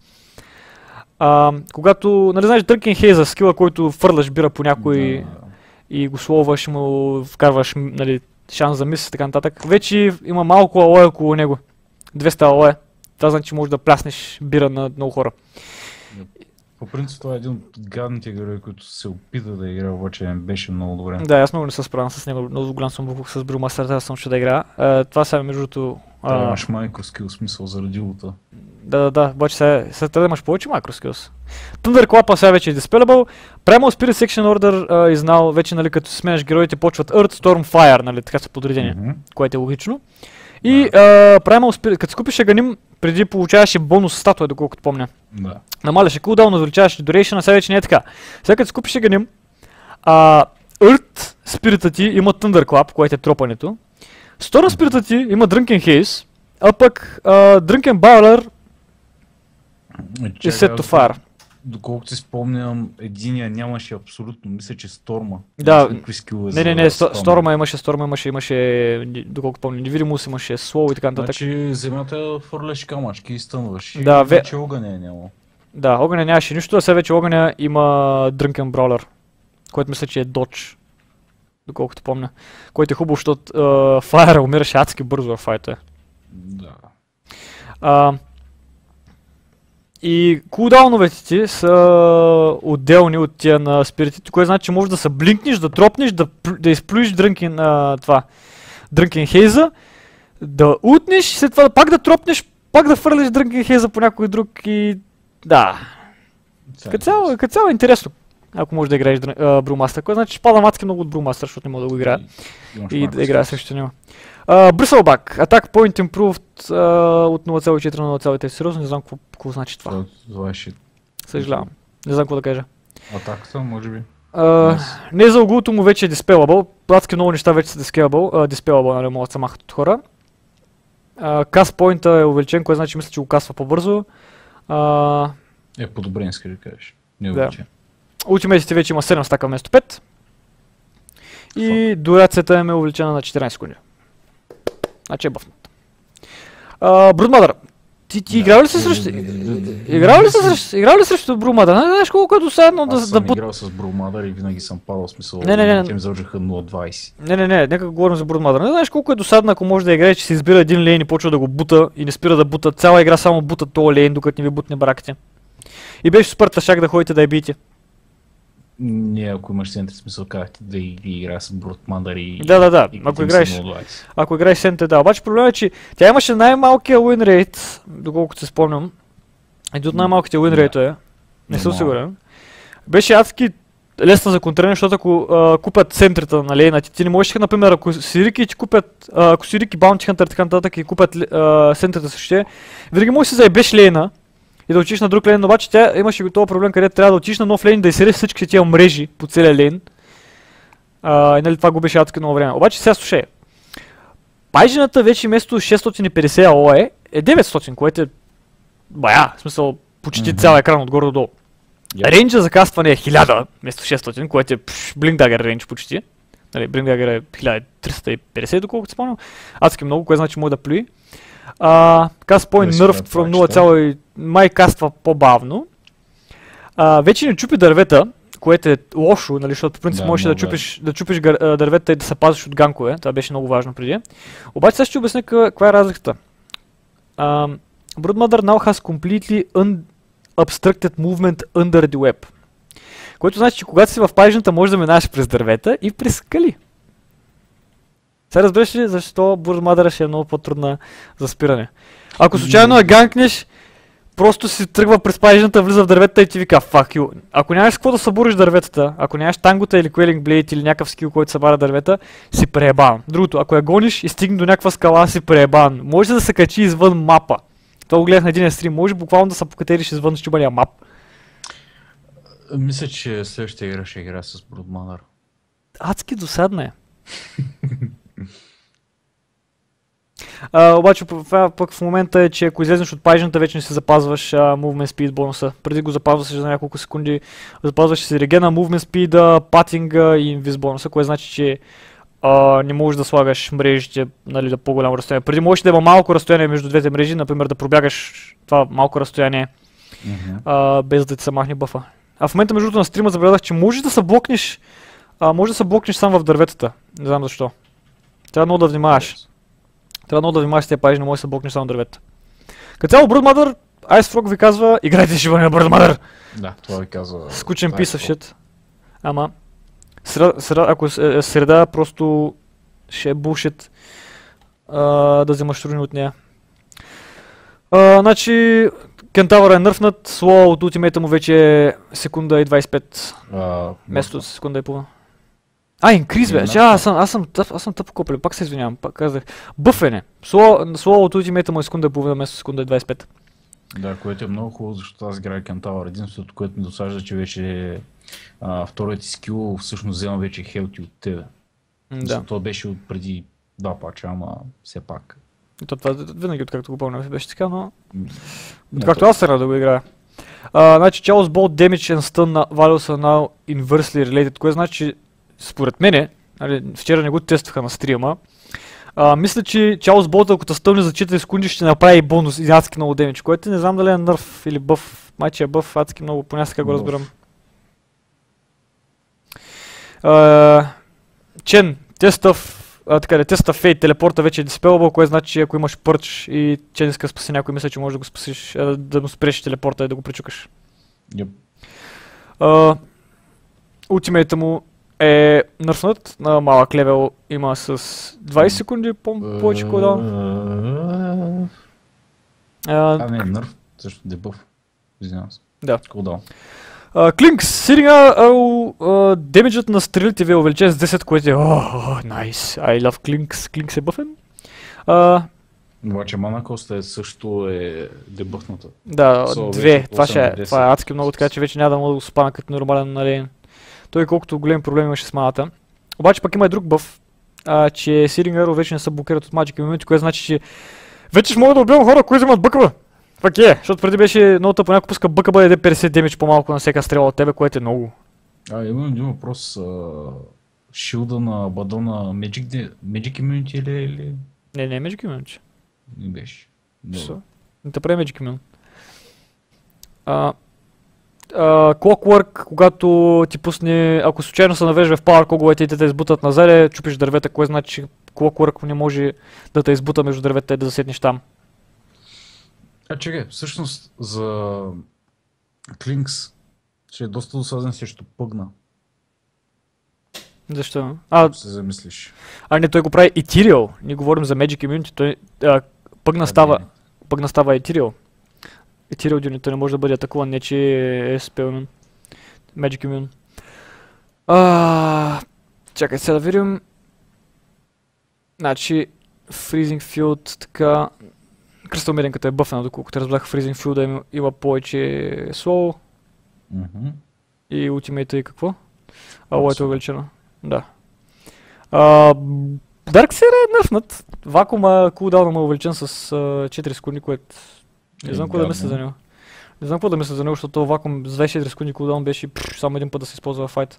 Когато, нали знаеш, Drunken Haze, скила, който фърляш бира по някой и го словаш, му вкарваш, нали, шанс за мис и така нататък. Вече има малко алоe около него. 200 алоe. Това значи, че можеш да пляснеш бира на много хора. По принцип това е един от гадните герои, които се опита да игра, обаче беше много добре. Да, аз много не се справям с него, много голям съм букук с Brewmaster, тази съм ще да играя. Това сега между другото... имаш microskill смисъл заради улта. Да, обаче сега трябва да имаш повече microskills. Thunderclap сега вече е dispellable. Primal Spirit Section Order is now, вече нали като сменяш героите почват Earth, Storm, Fire, нали така са подредени, което е логично. И Primal Spirit, като скупиш Аганим, преди получаваше бонус статуя, доколкото помня. Да. Намаляше кулдаун, увеличаваше duration, а сега вече не е така. Сега като скупиш Аганим, Earth спирита ти има Thunderclap, което е тропането. Storm спирита ти има Drunken Haze, а пък Drunken Bowler е Set to Fire. Доколкото си спомням, единия нямаше абсолютно, мисля, че Сторма. Да, не, Сторма имаше, доколко помня, невидимост имаше, Slow и така нататък. Значи земята фърляш камъчки и стънваш. Да, вече огъня е нямало. Да, огъня нямаше нищо, а сега вече огъня има Drunken Brawler, който мисля, че е Dodge, доколкото помня. Който е хубаво, защото Fire умираше адски бързо в файта. Да. И кулдауновете ти са отделни от тия на спиритите, което значи, че можеш да се блинкнеш, да тропнеш, да изплюиш Drunken Haze, да утнеш, след това пак да тропнеш, пак да фърлиш Drunken Haze по някой друг и... Да. Като цяло е интересно, ако можеш да играеш Brewmaster, което значи, че пада мацки много от Brewmaster, защото не мога да го играя и да играя срещу него. Bristleback, Attack Point Improved от 0.4 на 0.3. Сериозно не знам какво значи това. Съжалявам. Не знам какво да кажа. Атаката, може би. Не за огулото му вече е Dispellable. Адски много неща вече са Dispellable, нали, могат да се махат от хора. Cast Point е увеличен, което значи мисля, че го касва по-бързо. Подобрен, иска да кажеш. Не е увеличен. Ултимейтите вече има 7 стака вместо 5. И дурацията им е увеличена на 14 секунди. Значи е бъфнат. Broodmother. Ти играл ли си срещу... Играл ли срещу Broodmother? Знаеш колко е досадно да... Аз съм играл с Broodmother и винаги съм падал, смисъл, те ми заложиха 0.20. Не, нека говорим за Broodmother. Не знаеш колко е досадно, ако може да играе, че се избира един лейн и почва да го бута и не спира да бута. Цяла игра само бута този лейн, докато не ви бутне бараките. И беше супер тъшак да ходите да я биете. Не, ако имаш център, смисъл казахте да играе с Broodmother и... Да. Ако играеш център, да. Обаче проблемът е, че тя имаше най-малкия win rate, доколкото се спомням. Един от най-малките win rate не съм сигурен. Беше адски лесна за контриране, защото ако купят центрите на лейна, ти не можеш, например, ако си Рики Bounty Hunter така нататък и купят центрите срещу, винаги можеш да си заебеш лейна и да отиш на друг лейн, обаче тя имаше готова проблем, където трябва да отиш на нов лейн, да изсереш всички тия мрежи по целия лейн. И нали това губеше адски много време. Обаче сега слушай, пайжената вече вместо 650 АОЕ е 900, което е в смисъл почти цял екран отгоре до долу. Рейнджа за кастване е 1000 вместо 600, което е Blink Dagger рейндж почти. Нали, Blink Dagger е 1350, доколкото се спомням. Адски много, което значи може да плюи. Cast Point Nerfed from 0, май каства по-бавно. Вече не чупи дървета, което е лошо, нали, защото по принцип можеш да чупиш дървета и да се пазиш от ганкове. Това беше много важно преди. Обаче сега ще обясня каква е разликата. Broodmother now has completely unobstructed movement under the web. Което значи, че когато си в пайжната можеш да минаваш през дървета и през скали. Сега разбираш ли защо Broodmother ще е много по-трудна за спиране? Ако случайно я ганкнеш, просто си тръгва през пайжната, влиза в дърветата и ти вика fuck you. Ако нямаш какво да събориш дърветата, ако нямаш тангота или Quelling Blade или някакъв скил, който събара дървета, си преебан. Другото, ако я гониш и стигне до някаква скала, си преебан. Може да се качи извън мапа. Това го гледах на един стрим, може буквално да се покатериш извън щубания мап. Мисля, че следващата игра ще игра с Broodmother. Адски досадна е. Обаче пък в момента е, че ако излезнеш от пайжната, вече не си запазваш Movement Speed бонуса. Преди го запазваш за няколко секунди, запазваш си регена, Movement Speed, патинга и Invis бонуса, което значи, че не можеш да слагаш мрежите, нали, да по-голямо разстояние. Преди можеш да има малко разстояние между двете мрежи, например да пробягаш това малко разстояние, без да ти се махне бъфа. А в момента между другото на стрима забелязах, че можеш да се блокнеш, сам в дърветата. Не знам защо. Трябва много да внимаваш. С тези пажи, не можеш да се блокнеш само дървета. Като цяло Broodmother, Ice Frog ви казва, играйте живо на Broodmother! Да, това ви казва. Скучен piece of shit. Ама, ако е среда, просто ще е bullshit да вземаш руни от нея. Значи, Кентавър е нърфнат, слоу от ултимейта му вече е секунда и 25. Место от секунда и половина. Инкриз бе, аз съм тъпо копеле, пак се извинявам, пак казах. Бъфене. Слоу от ултимейта му е секунда и половина, место секунда и 25. Да, което е много хубаво, защото аз играя Кентавър. Единството, което ми досажда, че вече Вторият ти скил всъщност взема вече хелти от тебе. Да. Това беше от преди 2 пача, ама все пак. Това винаги откакто го помня беше така, но... Не, Откакто аз трябва да го играя. Значи Chaos Bolt Damage and Stun на Values are now inversely related, което значи, че според мене, вчера не го тестваха на стрима, мисля, че Chaos Bolt, ако те стъмне за 4 секунди, ще направи бонус и адски много демидж, което не знам дали е нърф или бъф. Майче е бъф, адски много, поне сега го разбирам. Чен, теста фейт, телепорта вече е диспелвал, което значи, че ако имаш пърч и Чен иска да спаси някой, мисля, че можеш да го спасиш, да му спреш телепорта и да го пречукаш. Ултимейта му е нърфнат на малък левел, има с 20 секунди повече кулдаун. Не, нърф, също дебъф. Извинявам се. Да. Кулдаун. Клинкс, сиринга, демиджът на стрелите ви е увеличен с 10, което е найс. I love Клинкс. Клинкс е бъфен. Обаче мана коста също е дебъфната. Да, 2. Това е адски много, така че вече няма да мога да го спана като нормален лейн. Той колкото големи проблеми имаше с маната. Обаче пък има и друг бъф, че сиринга вече не се блокират от маджики моменти, което значи, че вече ще мога да убивам хора, които вземат бъкъба. Пак е, защото преди беше много тъпо, някой пуска бъкъба и даде 50 демидж по-малко на всяка стрела от тебе, което е много. Имам един въпрос. Шилда на Бадона Magic Immunity или? Не е Magic Immunity. Не беше. Не те прави Magic Immune. Clockwork, когато ти пусне, ако случайно се навежда в Power коговете и те избутат назад, чупиш дървета, кое значи, че Clockwork не може да те избута между дървета и да заседнеш там. Чекай, всъщност за Клинкс ще е доста досаден срещу пъгна. Защо? Се замислиш. Не, той го прави Ethereal. Ние говорим за Magic Immunity. Пъгна става Ethereal. Ethereal Unit не може да бъде атакуван, не че е спелмен. Magic Immune. Чакай сега да видим. Значи, Freezing Field, така... Кръстъл меденката е бъфена, доколкото разбрах Freezing Field има повече slow. И ултимейта и какво? Лойто е увеличено. Да. Darkseid е нърфнат. Вакуума кулдауна му е увеличен с 4 секунди, което... Не знам какво да мисля за него. Не знам какво да мисля за него, защото този вакуум с 24 секунди кулдаун беше само един път да се използва в файт.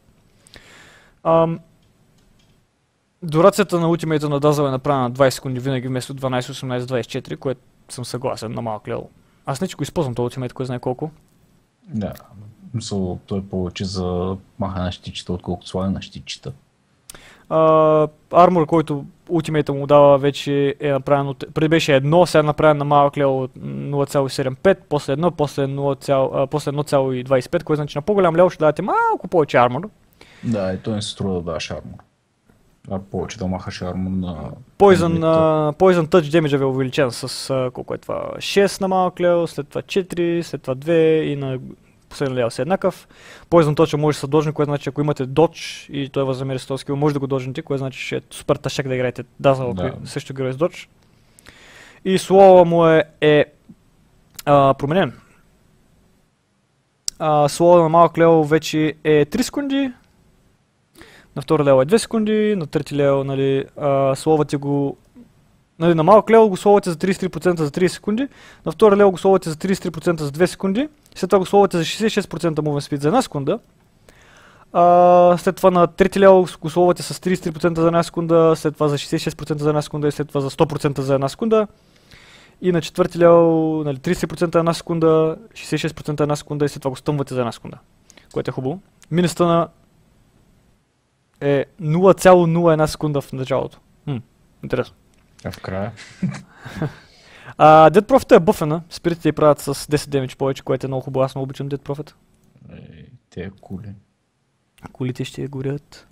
Дурацията на ултимейта на Dazzle е направена на 20 секунди винаги вместо 12, 18, 24, което съм съгласен на малък левел. Аз не че го използвам този ултимейт, кой знае колко. Да, мисъл, той е повече за махане на щитчета, отколкото слагане на щитчета. Армор, който ултимейта му дава, вече е направен преди беше 1, сега е направен на малък левел от 0.75, после 1, после 1.25, което значи на по-голям левел ще давате малко повече армор. Да, и той не се струва да даваш армор. Повече да махаш армор на... Poison Touch Damage е увеличен с колко е това? 6 на малък левел, след това 4, след това 2 и на последния левел си еднакъв. Poison Touch може да се дожне, което значи ако имате Dodge и той възмери с този скил, може да го дожнете, което значи ще е супер тъжък да играете Dazzle, ако също герой с Dodge. И слова му е променен. Слова на малък левел вече е 3 секунди. На втори левел е 2 секунди, на трети левел, нали, словате го... Нали, на малък левел го словате за 33% за 30 секунди, на втори левел го словате за 33% за 2 секунди, след това го словате за 66% movement speed за 1 секунда. След това на трети левел го словате с 33% за 1 секунда, след това за 66% за 1 секунда и след това за 100% за 1 секунда. И на четвърти левел, нали, 30% за 1 секунда, 66% за 1 секунда и след това го стъмвате за 1 секунда, което е хубаво. Минуста е 0,01 секунда в началото. Интересно. В края. Dead Prophet е бъфена. Спиритите я правят с 10 демидж повече, което е много хубаво. Аз много обичам Dead Prophet. Те кули. Кулите ще я горят.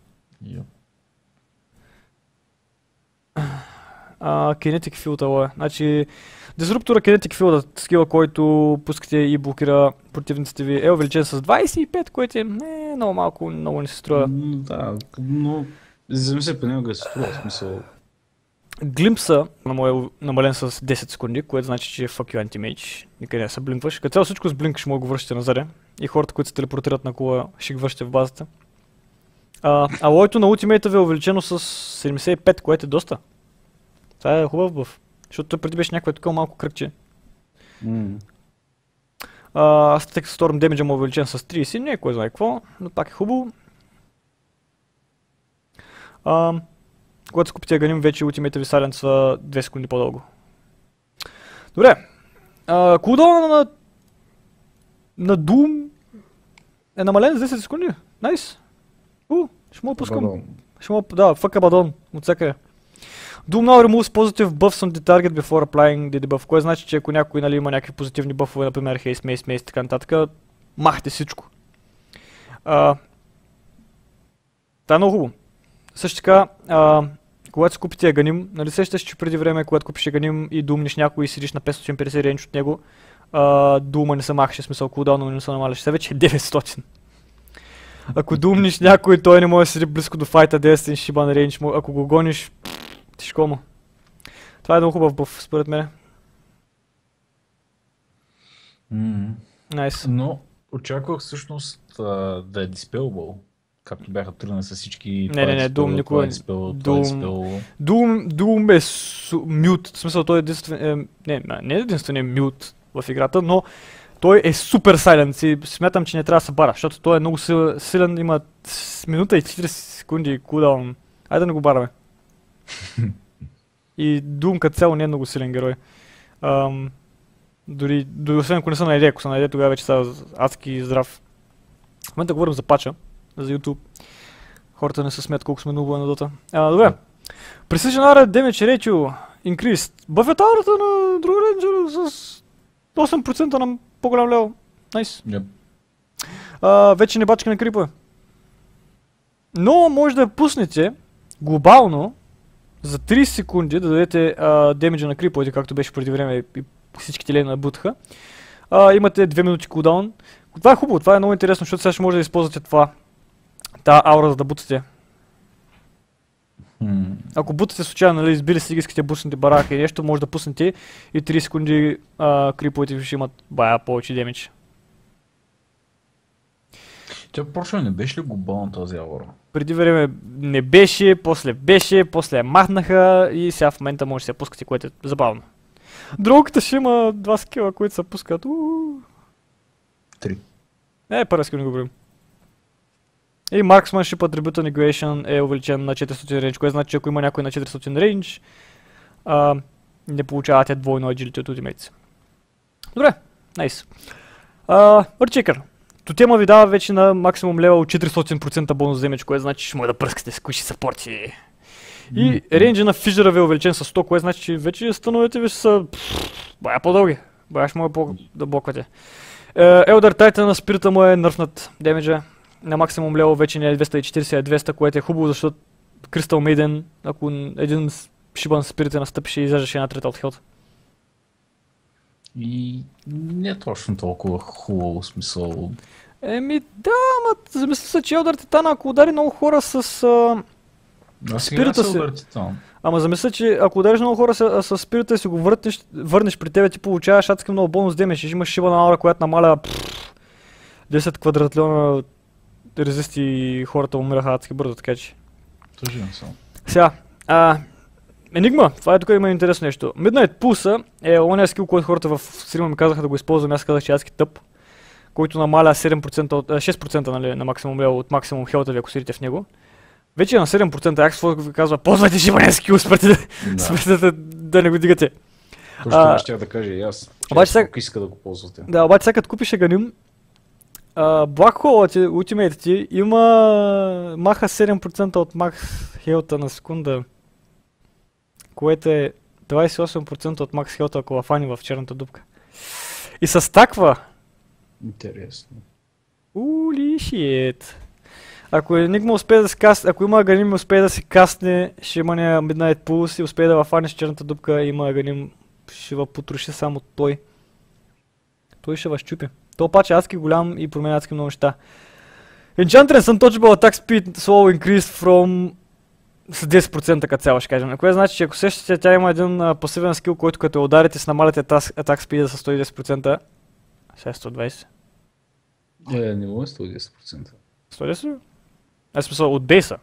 Kinetic Field е. Значи, Дизруптора Kinetic Field, скила, който пускате и блокира противниците ви, е увеличен с 25, което е много малко, много не се струва. Да, но замисля по него се струва, в смисъл. Глимпса на моя намален с 10 секунди, което значи, че е fuck you anti-mage. Никъде не се блинкваш. Като цяло всичко с блинк ще мога да го връщате назаде. И хората, които се телепортират на кола, ще ги връщате в базата. Алойто на ултимейта ви е увеличено с 75, което е доста. Това е хубав бъв. Защото той преди беше някакво такова малко кръгче. Static Storm Damage му е увеличен с 30, не е кой знае какво, но пак е хубаво. Когато скупите Аганим, вече ултимейта ви сайленсва 2 секунди по-дълго. Добре. Кулдаун на Doom е намален с 10 секунди. Найс. Ще му пускам. Да, fuck Abaddon. От всякъде. Doom now removes positive buffs on the target before applying the debuff. Което значи, че ако някой има някакви позитивни бъфове, например Haste, Mace и така нататък, махте всичко. Това е много хубаво. Също така, когато си купите Аганим, нали сещаш, че преди време, когато купиш Аганим и думниш някой и седиш на 550 рейндж от него, дума не се махаше, смисъл кулдауна, но не се намаляше. Сега вече е 900. Ако думниш някой, той не може да седи близко до файта 10 шиба на рейндж, ако го гониш, тишко му. Това е много хубав бъф, според мен. Найс. Но очаквах всъщност да е диспелбъл. Както бяха тръгнали с всички... Не, Doom никога... Doom е мют, в смисъл той е единствен... Не е единствен мют в играта, но той е супер сайлент и смятам, че не трябва да се бара, защото той е много силен, има минута и 40 секунди кулдаун. Айде да не го бараме. И Doom като цяло не е много силен герой. Дори освен ако не се найде, ако се найде, тогава вече става адски здрав. В момента говорим за пача, за YouTube. Хората не се смеят колко сме много на Dota. Добре. Precision Area Damage Ratio Increased. Бъфет аурата на друг рейнджер с 8% на по-голям левел. Найс. Вече не бачка на крипове. Но може да пуснете глобално за 30 секунди да дадете демиджа на криповете, както беше преди време и всичките лени набутаха. Имате 2 минути кулдаун. Това е хубаво, това е много интересно, защото сега ще може да използвате това. Та аура за да бутате. Ако бутате случайно, нали, избили си искате бутнете барака и нещо, може да пуснете и 30 секунди криповете ще имат бая повече демидж. Тя почва не беше ли глобално този аура? Преди време не беше, после я махнаха и сега в момента може да се пускате, което е забавно. Другата ще има 2 скила, които се пускат. 3. Първи скил не го правим. И Marksmanship Attribute Negation е увеличен на 400 рейндж, което значи, че ако има някой на 400 рейндж, не получавате двойно agility от ултимейтс. Добре, найс. Earthshaker. Тотема ви дава вече на максимум левел 400% бонус демидж, което значи, че ще може да пръскате с куши сапорти. И рейнджа на фижера ви е увеличен с 100, което значи, че вече становете ви са бая по-дълги. Бая ще може да блоквате. Elder Titan на спирита му е нърфнат демиджа. На максимум лево вече не е 240, а е 200, което е хубаво, защото Crystal Maiden, ако един шибан спирит настъпише и изяждаше една трета от хелта. И не е точно толкова хубаво смисъл. Да, ама замисля се, че Elder Titan, ако удари много хора с спирита си... Ама замисля, че ако удариш много хора с спирита и си го върнеш при тебе, ти получаваш адски много бонус демидж. Имаш шиба на аура, която намаля 10 квадратлиона резисти и хората умираха адски бързо, така че. Тъжен съм. Сега, Енигма, това е тук има интересно нещо. Midnight Pulse е ония скил, който хората в стрима ми казаха да го използвам, аз казах, че адски тъп, който намаля 6% нали, на максимум лево от максимум хелта ви, ако седите в него. Вече е на 7%, Акс ви казва, ползвайте шибания скил, спрете да не го дигате. Точно ще да кажа и аз, че иска да го ползвате. Да, обаче сега като купиш Аганим, Black Hole ултимейт ти маха 7% от макс хелта на секунда, което е 28% от макс хелта, ако лафани в черната дупка. И се стаква. Интересно. Holy shit. Ако Enigma успее да се касне, ако има Аганим успее да се касне, ще има Midnight Pulse и успее да лафани с черната дупка, има Аганим, ще ва потроши само той. Той ще възчупи. То паче адски голям и променя адски много неща. Enchantress Untouchable Attack Speed Slow Increased from с 10% като цяло ще кажем. Кое значи, че ако сещате, тя има един пасивен скил, който като ударите с намаляте attack speed с 110%. Сега е 120. Не мога 110%. 110? Аз смисъл от бейса.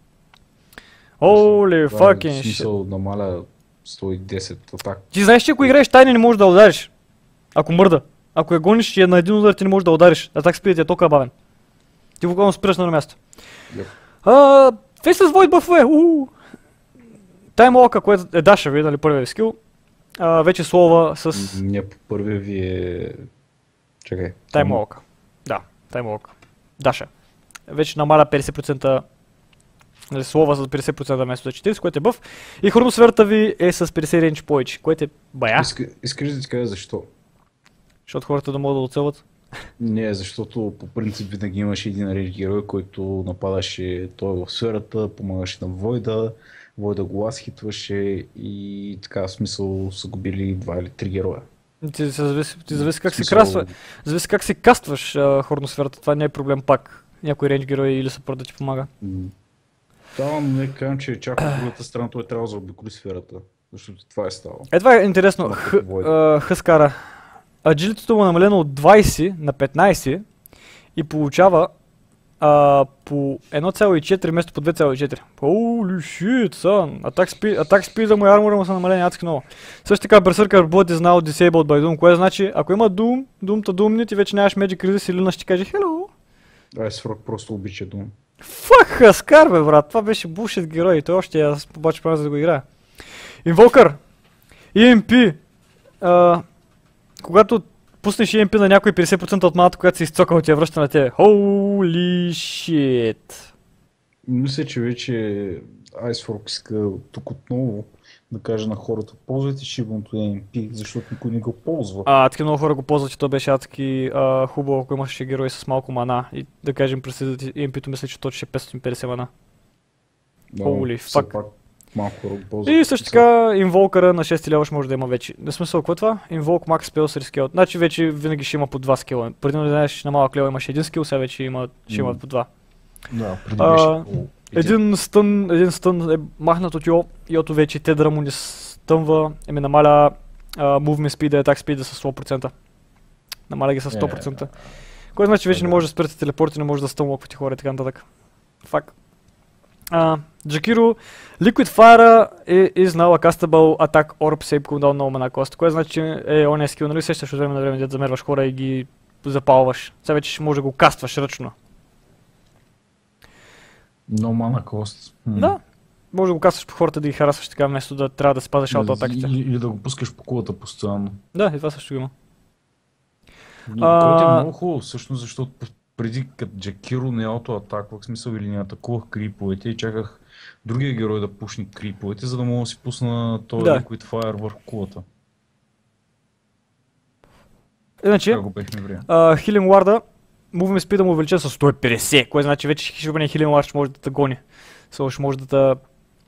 Holy fucking shit. Смисъл намаля 110 атак. Ти знаеш, че ако играеш тайни не можеш да удариш. Ако мърда. Ако я гониш и е на един удар ти не можеш да удариш. Атак спидът е толкова бавен. Ти буквално спираш на едно място. Фей с Void buff Тайм лока, което е даша ви, нали първият скил. Вече слова с... Не, по първия ви е... Чакай. Тайм лока. Да, тайм лока. Даша. Вече намаля 50%. Нали, слова с 50% вместо за 40, което е бъв. И хроносферата ви е с 50 рейндж повече, което е бая. Искаш да ти кажа защо? Защото хората да могат да оцелват. Не, защото по принцип винаги имаше един рейдж герой, който нападаше той в сферата, помагаше на Войда, Войда го ласхитваше и така в смисъл са го били 2 или 3 героя. Ти зависи как се красва. Зависи как се кастваш хроносферата, това не е проблем пак. Някой рейндж герой или съпър да ти помага. Да, но не казвам, че чак от другата страна той трябва да заобиколи сферата, защото това е ставало. Това е интересно. Хъскара. Agility му е намалено от 20 на 15 и получава по 1,4 вместо по 2,4. Holy shit, son! Attack speed му и армора му са намалени адски много. Също така Berserker Blood is now disabled by Doom, което значи, ако има Doom, Doom-та думни, ти вече нямаш Magic Resist и Лина ще ти каже Hello! Свръх просто обича Doom. Фак, Хаскар бе брат, това беше bullshit герой, той още аз обаче правя за да го играя. Invoker, EMP, когато пуснеш EMP на някой 50% от маната, когато се изцокал, ти я връща на тебе. Holy shit! Мисля, че вече Icefork иска тук отново да каже на хората, ползвайте шибното EMP, защото никой не го ползва. Таки много хора го ползват и то беше адски хубаво, ако имаше герой с малко мана и да кажем през EMP-то мисля, че точно 550 мана. Holy fuck. Малко хора го ползват. И също така Invoker на 6 лева ще може да има вече. На смисъл, какво е това? Invoke Max Spells Rescale. Значи вече винаги ще има по 2 скила. Преди да знаеш на малък лева имаше един скил, сега вече ще има по 2. Да, преди беше един стън е махнат от Йото вече тедра му не стънва и ми намаля movement speed и attack speed с 100%. Намаля ги с 100%. Което значи вече не може да спрете телепорти, не може да стънлоквате хора и така нататък. Фак. Джакиро, Liquid Fire is now a castable attack orb save cooldown no mana cost, което значи, че е ония скил, нали сещаш от време на време да замерваш хора и ги запалваш. Сега вече ще може да го кастваш ръчно. No mana cost. Да, може да го кастваш по хората да ги харасваш така, вместо да трябва да спазваш аутоатаките. Или да го пускаш по кулата постоянно. Да, и това също има. Което е много хубаво, всъщност, защото преди като Джакиро не аутоатаквах, смисъл или не атакувах криповете и чаках другия герой да пушне криповете, за да мога да си пусна този Liquid Fire върху кулата. Иначе, Healing Ward-а, Movement Speed му увеличен с 150, което значи вече Healing Ward ще може да те гони. Ще може да те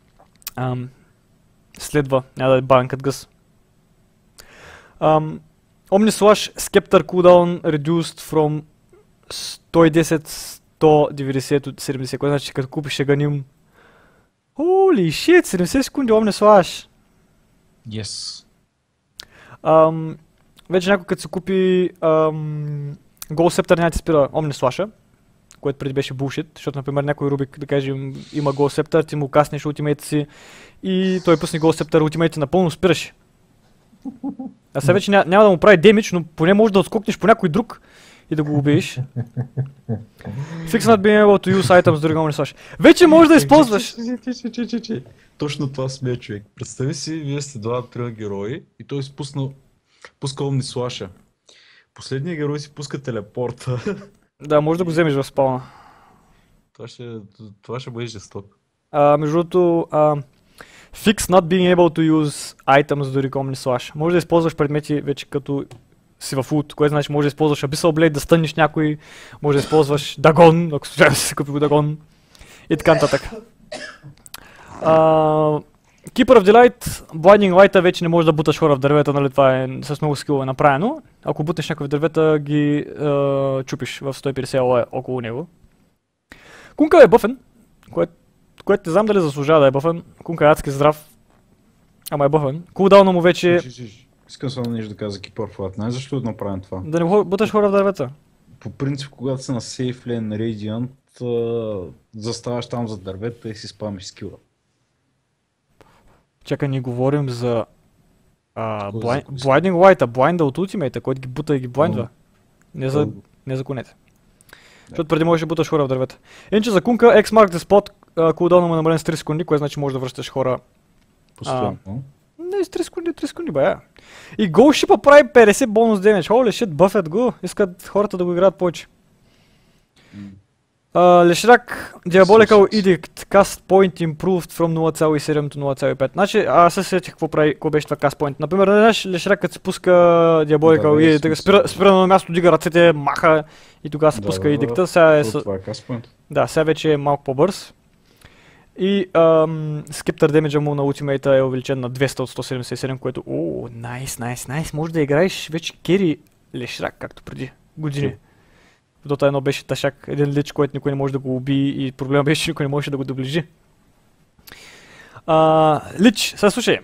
следва, няма да е бавен като гъс. Omni Slash Scepter cooldown reduced from 110, 190 от 70, което значи като купиш ще ганим. Holy shit, 70 секунди Omni Slash. Yes. Вече някой като се купи Gold Scepter няма ти спира Omni Slash-а, което преди беше bullshit, защото например някой Рубик, да кажем, има Gold Scepter, ти му каснеш ултимейта си и той пусне Gold Scepter, ултимейта напълно спираш. А сега вече няма да му прави демидж, но поне може да отскокнеш по някой друг и да го убиеш. Fix not being able to use items during Omni Slash. Вече можеш да използваш! Точно това сме човек. Представи си, вие сте 2-3 герои и той пуска Omni Slash-а. Последният герой си пуска телепорта. Да, може да го вземеш в спална. Това ще бъде жесток. Между другото, Fix not being able to use items during Omni Slash. Може да използваш предмети вече като си в ult, което значи може да използваш Abyssal Blade да стъниш някой, може да използваш Dagon, ако случайно си купи го Dagon и така нататък. Keeper of Delight, Blinding Light вече не може да буташ хора в дървета, нали това е с много скилове направено. Ако бутнеш някой в дървета ги чупиш в 150 лоя около него. Кунка е бъфен, което което не знам дали заслужава да е бъфен. Кунка е адски здрав. Ама е бъфен. Кулдауна му вече... Искам само нещо да кажа за Keeper Flat. Знаеш защо да направим това? Да не буташ хора в дървета. По принцип, когато си на Safe Lane Radiant, заставаш там за дървета и си спамиш скила. Чакай, ние говорим за... Blinding Light, блайнда от Ultimate, който ги бута и ги блайндва. Не за конете. Защото преди можеш да буташ хора в дървета. Иначе за Кунка, X mark the spot, кулдауна му е намален с 3 секунди, което значи може да връщаш хора... Постоянно. Не, с 3 секунди, бая. И голшипа прави 50 бонус демидж. Holy shit, бъфят го. Искат хората да го играят повече. Лешрак, Diabolical Edict, Cast Point Improved from 0.7 to 0.5. Значи, аз се сетих какво беше това Cast Point. Например, знаеш, Лешрак като се пуска Diabolical Edict, спира на място, дига ръцете, маха и тогава се пуска Edicta. Сега е това е Cast Point. Да, сега вече е малко по-бърз. И скиптър демиджа му на ултимейта е увеличен на 200 от 177, което найс, може да играеш вече кери Лешрак, както преди години. В Dota 1 беше тъшак, един лич, който никой не може да го убие и проблема беше, че никой не може да го доближи. Лич, сега слушай.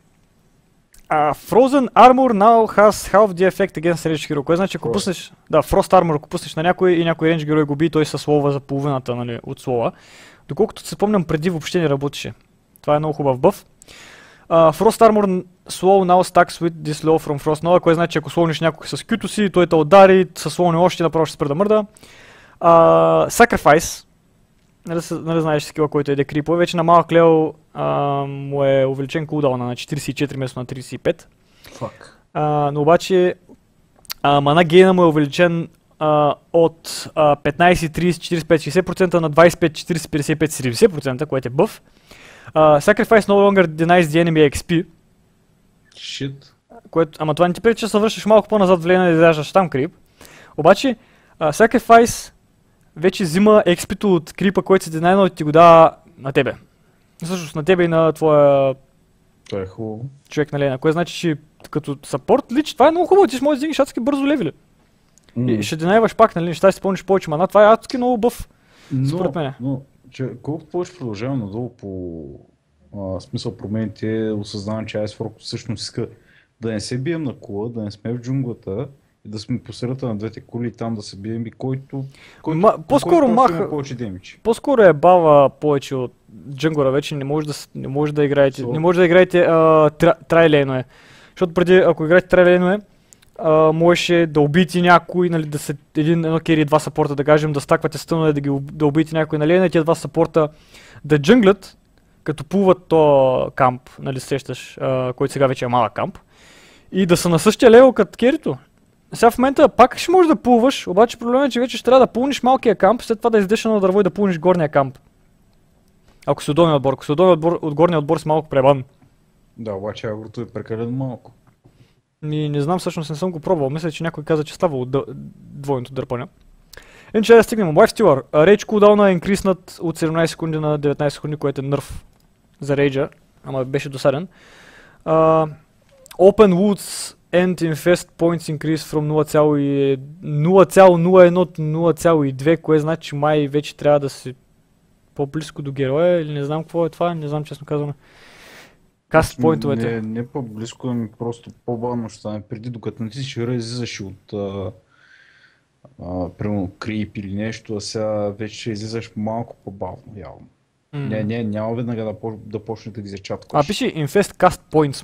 Frozen Armor now has half the effect against Ranged Hero, което значи ако пуснеш... Да, Frost Armor, ако пуснеш на някой и някой Ranged Hero го би, той със слова за половината, нали, от слова. Доколкото се спомням, преди въобще не работеше. Това е много хубав бъф. Frost Armor slow now stacks with this low from Frost Nova, което значи ако слониш някой с кюто си, той те удари, със слони още направо ще спре да мърда. Sacrifice, нали знаеш скила, който е декрипо, вече на малък левел му е увеличен кулдауна на 44 вместо на 35. Но обаче мана гейна му е увеличен от 15-30-45-60% на 25-40-55-70%, което е бъф. Sacrifice no longer denies the enemy XP. Shit. Ама това не ти пречи, че се вършиш малко по-назад в лейна да изяждаш там крип. Обаче, Sacrifice вече взима XP-то от крипа, който се денайнал и ти го дава на тебе. Всъщност на тебе и на твоя човек на лейна, което значи, че като саппорт лич, това е много хубаво, ти ще можеш да взимаш адски бързо левели. И ще денайваш пак, нали, ще си помниш повече мана, това е адски много бъф, според мене. Колкото повече продължавам надолу по смисъл промените, осъзнавам, че Ice Frog всъщност иска да не се бием на кула, да не сме в джунглата и да сме по средата на двете кули и там да се бием и който по-скоро маха, повече демидж. По-скоро е бава повече от джунгъра, вече не може да играете, трайлейнове. Защото преди, ако играете трайлейнове, можеше да убиете някой, нали, да се едно кери и два сапорта, да кажем, да стаквате стънове, да убиете някой на лейна и тия два сапорта да джунглят, като пулват то камп, нали, сещаш, който сега вече е малък камп, и да са на същия левел като керито. Сега в момента пак ще можеш да пулваш, обаче проблемът е, че вече ще трябва да пулниш малкия камп, след това да издеш на дърво и да пулниш горния камп. Ако си отдолния отбор, от горния отбор си малко пребан. Да, обаче агрото е прекалено малко. Не знам, всъщност не съм го пробвал, мисля, че някой каза, че става от двойното дърпане. Иначе да стигнем. Wife Stealer. Rage cooldown е инкриснат от 17 секунди на 19 секунди, което е нърв за рейджа, ама беше досаден. Open Woods and Infest Points increase from 0.01 до 0.2, което значи май вече трябва да си по-близко до героя или не знам какво е това, не знам честно казвам. Каст поинтовете. Не по-близко, ами просто по-бавно ще стане. Преди докато не ти ще излизаш от примерно крип или нещо, а сега вече ще излизаш малко по-бавно явно. Няма веднага да почне да ги зачаткаш. Пише Infest Cast Points,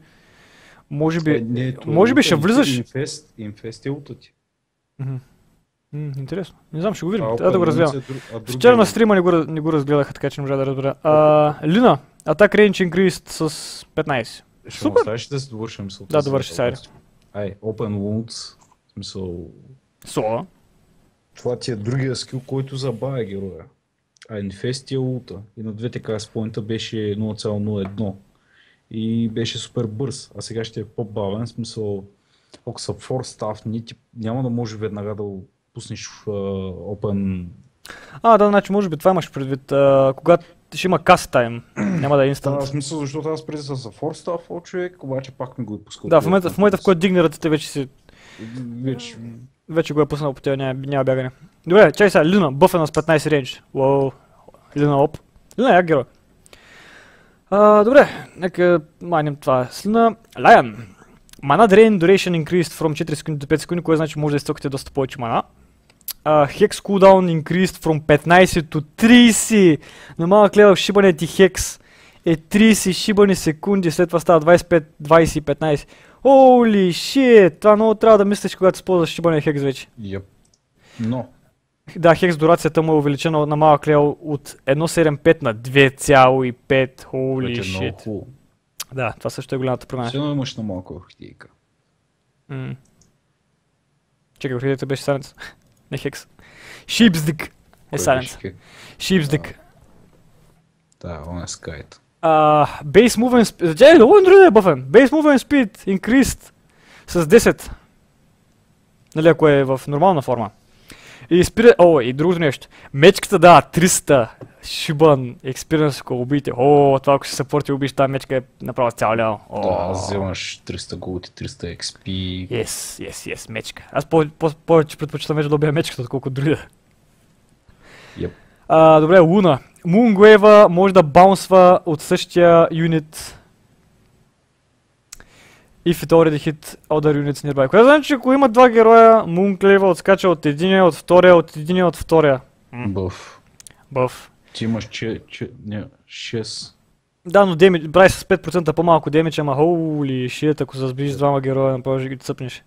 може би ще влизаш... Infest е улта ти. Интересно. Не знам, ще го видим. Трябва да го разгледам. Вчера на стрима не го разгледаха, така че не можа да разбера. Лина, Attack Range Increased с 15. Супер! Оставиш да се довършим мисълта. Да, довърши сайда. Open Wounds, в смисъл... Сола. Това ти е другия скил, който забавя героя. Infest е улта. И на двете каспоинта беше 0.01. И беше супер бърз, а сега ще е по-бавен, в смисъл, ако са Force Staff, няма да може веднага да пуснеш в Open... Да, значи може би това имаш предвид, когато ще има cast time, няма да е instant. В смисъл, защото аз преди са Force Staff човек, обаче пак ми го е пускал. Да, в момента в който дигне ръцете вече си... Вече го е пуснал по тя, няма бягане. Добре, чай сега, Лина, бъфена с 15 рейндж. Уау, Лина оп. Лина, як герой. Добре, нека майнем това. Слина, Lion. Mana Drain Duration Increased from 4 секунди до 5 секунди, което значи може да изтокате доста повече мана. Hex Cooldown Increased from 15 to 30. На малък левел шибане ти хекс е 30 шибани секунди, след това става 25, 20 и 15. Holy shit! Това много трябва да мислиш, когато използваш шибане хекс вече. Yep. Но. Да, хекс дурацията му е увеличена на малък левел от 1.75 на 2.5. Holy shit. Да, това също е голямата промяна. Сигурно имаш на малко орхидейка. Чекай, орхидейка беше Silence. Не хекс. Sheepsdick е Silence. Sheepsdick. Да, он е скайт. Base Movement Speed. Джей, много дори да е бъфен. Base Movement Speed increased с 10. Нали, ако е в нормална форма. И спира... и другото нещо. Мечката дава 300 шибан експириенс, ако убиете. Това ако си съпорти убиш, тази мечка е направо цял лево. Да, вземаш 300 голд и 300 XP. Yes, мечка. Аз повече предпочитам вече да убия мечката, отколкото друида. Yep. Добре, Луна. Moonglaive може да баунсва от същия юнит. If it already hit other units nearby. Което значи, че ако има два героя, Moonglaive отскача от единия, от втория, от единия, от втория. Бъф. Ти имаш 6. Да, но демидж, прави с 5% по-малко демидж, ама holy shit, ако се сближиш с двама героя, направо ще ги цъпнеш.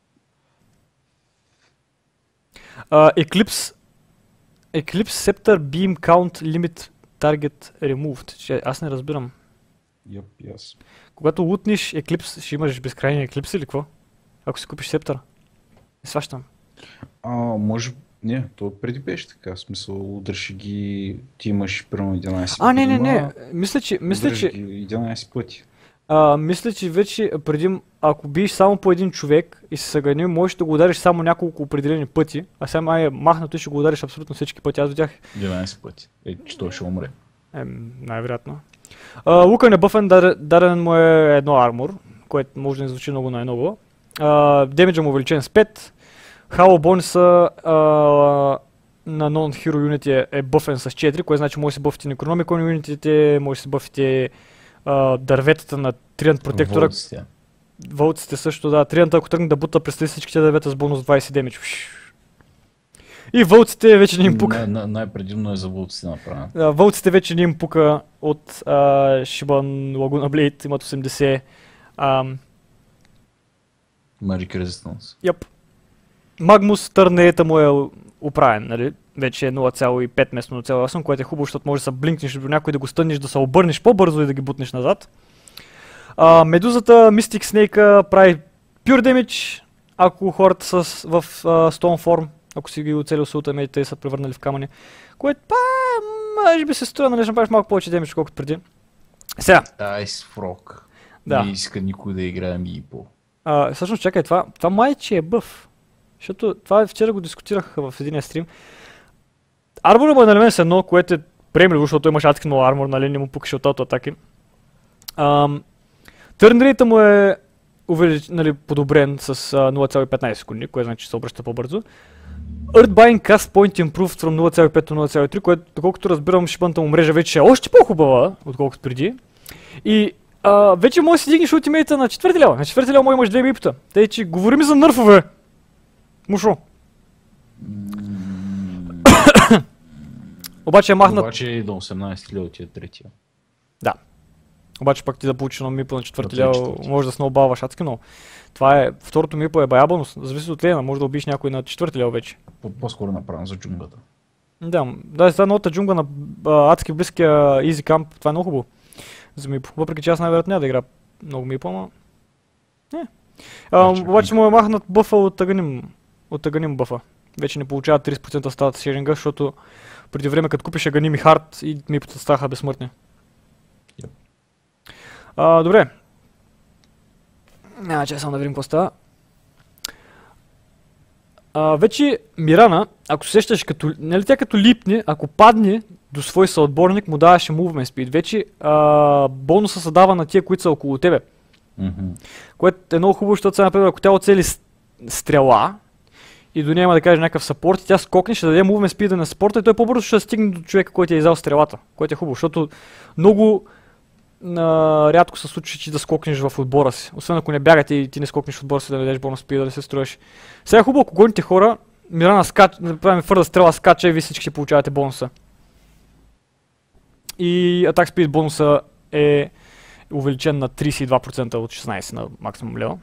Eclipse Scepter Beam Count Limit Target Removed. Аз не разбирам. Yes. Когато лутниш Eclipse, ще имаш безкрайния Eclipse или какво? Ако си купиш Scepter. Не сващам. Може... Не, то преди беше така, в смисъл, удръж ги, ти имаш примерно 11 не. Мисля, че... ги 11 пъти. Мисля, че вече преди, ако биеш само по един човек и се съгранил, можеш да го удариш само няколко определени пъти, а сега е махнато и ще го удариш абсолютно всички пъти. Аз видях 11 пъти. Че той ще умре. Най-вероятно. Лука не бъфен, даден му е едно армор, което може да не звучи много най-много. Демиджа му увеличен с 5. Хало бонуса на non-hero unit е бъфен с 4, което значи може да се бъфите Necronomicon юнитите, може да се бъфите дърветата на Trident протектора. Вълците също, да. Trident, ако тръгне да бута през всичките дървета с бонус 20 демидж. И вълците вече не им пука. Най-предимно е за вълците направено. Вълците вече не им пука от Shiban Laguna Blade, имат 80. Magic Resistance. Yep. Магмус търнеета му е оправен, нали? Вече е 0.5 вместо 0.8, което е хубаво, защото може да се блинкнеш до някой, да го стънеш, да се обърнеш по-бързо и да ги бутнеш назад. Медузата, Mystic Snake прави Pure Damage, ако хората са в Stone Form, ако си ги оцелил с ултимейта и са превърнали в камъни. Което може би се струва, нали, ще направиш малко повече демидж, колкото преди. Сега. Ice Frog. Да. Не иска никой да играе Мипо. Всъщност, чакай, това майче е бъф. Защото това вчера го дискутирах в един стрим. Армора му е на мен с едно, което е приемливо, защото имаш адски много армор, нали, не му пукаше от атаки. Търн му е нали, подобрен с 0.15 секунди, което значи, че се обръща по-бързо. Earthbind Cast Point Improved from 0.5 до 0.3, което, доколкото разбирам, шипънта му мрежа вече е още по-хубава, отколкото преди. И вече може да си дигнеш ултимейта на 4 лева. На 4 лева може имаш 2 мипта. Тъй, че говорим за нърфове. Мушо. Обаче е махнат... Обаче и до 18 лева ти е третия. Да. Обаче пак ти да получиш едно мипо на 4 лева, може да сноубалваш адски много. Това е, второто мипо е бая бонус, зависи от лена, може да убиеш някой на 4 лева вече. По-скоро направен за джунглата. Да, това новата джунгла на адски близкия Easy Camp, това е много хубаво за мипо. Въпреки че аз най-вероятно няма да игра много мипо, ама... Обаче му е махнат бъфа от Аганим бъфа. Вече не получава 30% стата шеринга, защото преди време като купиш Аганим и Хард и мипото ставаха безсмъртни. Добре. Чай само да видим какво става. Вече Мирана, ако се сещаш, нали тя като липне, ако падне до свой съотборник, му даваше movement speed. Вече бонуса се дава на тия, които са около тебе. Което е много хубаво, защото сега, например, ако тя оцели стрела и до нея има да каже някакъв сапорт и тя скокне, ще даде мувмент спида на спорта и той по-бързо ще стигне до човека, който е изял стрелата, което е хубаво, защото много рядко се случва, че да скокнеш в отбора си. Освен ако не бягате и ти не скокнеш в отбора си да дадеш бонус спида да се строиш. Сега е хубаво, ако гоните хора, Мирана скача, да правим твърда стрела, скача и вие всички ще получавате бонуса. И атак спид бонуса е увеличен на 32% от 16 на максимум лева.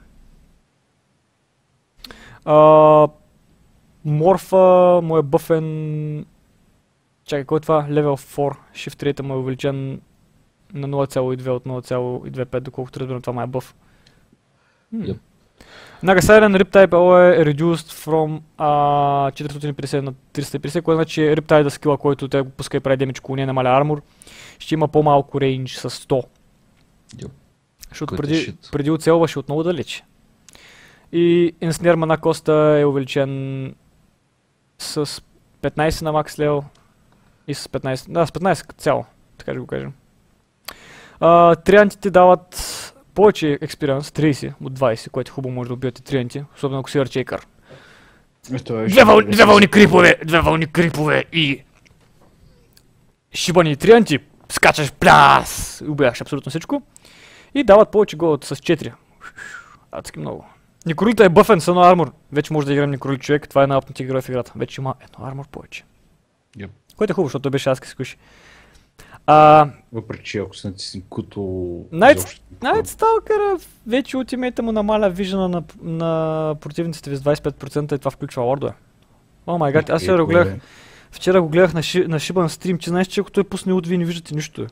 Морфа му е бъфен... Чакай, кой е това? Level 4. Shift rate му е увеличен на 0.2 от 0.25, доколкото разбирам, това му е бъф. Yep. Nagasaiden Riptide е reduced from 450 на 350, което значи Riptide скила, който те го пуска и прави демидж, ако не намаля армор, ще има по-малко рейндж с 100. Yep. Защото преди оцелваше отново далече. И Ensnare Mana Costa е увеличен с 15 на макс левел и с 15, да, с 15 цяло, така да го кажем. Триантите дават повече експириенс, 30 от 20, което хубаво може да убивате трианти, особено ако си арчейкър. Две вълни крипове и шибани трианти, скачаш пляс, убиваш абсолютно всичко. И дават повече голод с 4. Адски много. Некролита е бъфен с едно армор. Вече може да играем Некролит човек, това е най-опнатия герой в играта. Вече има едно армор повече. Yep. Което е хубаво, защото той беше аски се куши. Въпреки че ако се натисни куто... Night Stalker вече ултимейта му намаля виждана на противниците ви с 25% и това включва ордове. О май гад, аз вчера го гледах на шибан стрим, че знаеш, че ако той пусне ут, вие не виждате нищо.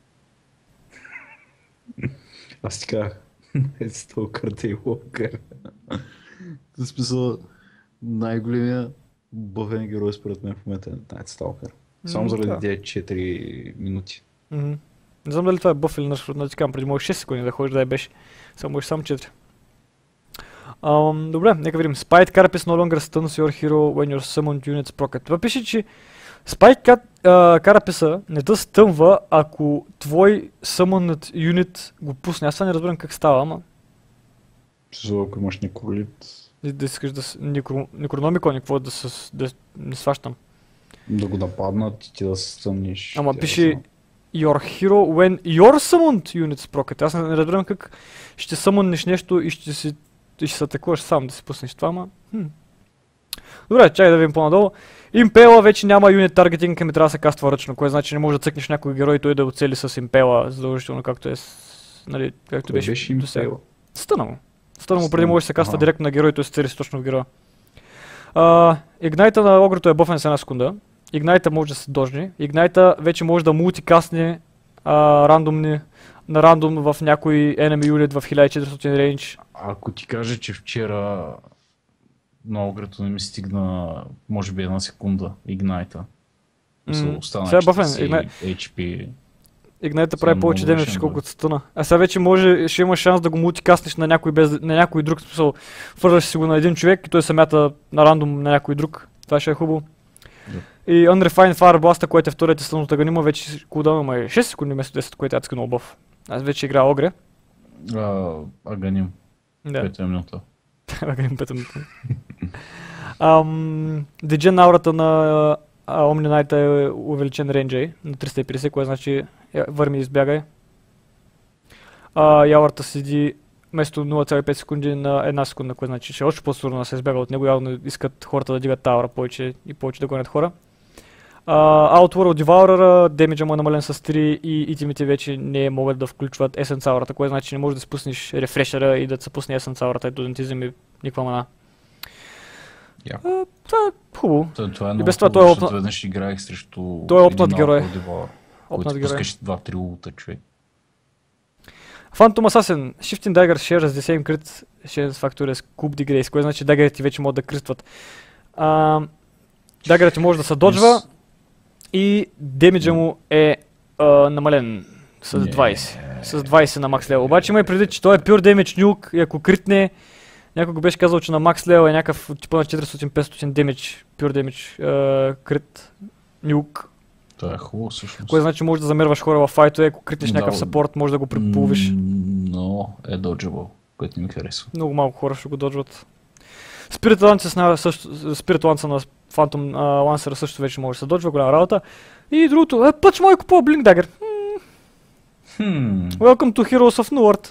Аз ти казах, Night Stalker Daywalker. В смисъл, най-големия бъвен герой според мен в момента е Night Stalker. Само заради тези 4 минути. Не знам дали това е бъф или на тикам, преди може 6 секунди да ходиш да я беше. Само може само 4. Добре, нека видим. Spite Carapace no longer stuns your hero when your summoned units proc. Това пише, че Spite Carapace не да стъмва, ако твой summoned unit го пусне. Аз това не разбирам как става, ама... Ако имаш некролит... Да искаш да... Некрономикон, какво да не сващам. Да го нападнат и ти да се стъмниш. Ама пише your hero when your summoned units proc. Аз не разбирам как ще съмъннеш нещо и ще се атакуваш сам да си пуснеш това, ама... Добре, чакай да видим по-надолу. Импела вече няма юнит таргетинг, ми трябва да се каства ръчно, което значи не може да цъкнеш някой герой и той да оцели с импела, задължително както е, нали, както беше до сега. Стъна му преди може да се каства директно на герой и той се цели точно в героя. Игнайта на огрото е бъфен с една секунда. Игнайта може да се дожни. Игнайта вече може да мултикасне на рандом в някой enemy unit в 1400 рейндж. Ако ти кажа, че вчера на огрето не ми стигна, може би една секунда, Игнайта. Остана 40 HP. Игнайта прави повече демидж, колкото стъна. А сега вече ще има шанс да го мултикаснеш на някой друг смисъл. Фърляш си го на един човек и той се мята на рандом на някой друг. Това ще е хубаво. И Unrefined Fire Blast, което е вторият стън от Аганима, вече кулдаун има 6 секунди вместо 10, което е адски много бъф. Аз вече играя Огре. Аганим. Да. 5 минута. Аганим 5 минута. Диджен аурата на Omni Knight е увеличен рейнджей на 350, което значи върми и избягай. Яурата седи вместо 0,5 секунди на 1 секунда, което значи ще е още по-сигурно да се избяга от него. Явно искат хората да дигат таура повече и повече да гонят хора. Outworld Devourer, демиджа му е намален с 3 и итемите вече не могат да включват Essence аурата, което значи не може да спуснеш рефрешера и да се пусне Essence аурата, ето да не ти вземе никаква мана. Това е хубаво. Това е много хубаво, защото веднъж играех срещу опнат герой. Който пускаш 2-3 улта, човек. Phantom Assassin, Shifting Dagger shares the same crit chance factor as Coup de Grace, което значи дагерите вече могат да кристват. Дагерите може да се доджва и демиджа му е намален с 20. С 20 на макс левел. Обаче има и преди, че той е pure damage nuke и ако критне, някой го беше казал, че на макс левел е някакъв типа на 400-500 damage, pure damage крит nuke. Това е хубаво всъщност. Което значи може да замерваш хора в файтове, ако критнеш някакъв сапорт, може да го преплувиш. Но е доджабъл, което не ми харесва. Много малко хора ще го доджват. Spirit Lance на Phantom Lancer също вече може да се доджва, голяма работа. И другото, пъч мой купува Blink Dagger. Welcome to Heroes of Newerth.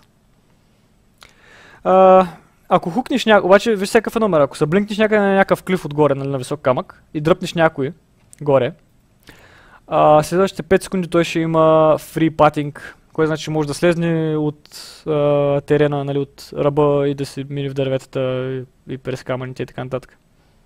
Ако хукнеш някой, обаче виж всякакъв номер, ако се блинкнеш някъде на някакъв клиф отгоре, нали, на висок камък и дръпнеш някой горе, следващите 5 секунди той ще има free patting, което значи може да слезне от терена, нали, от ръба и да се мини в дърветата и през камъните и така нататък.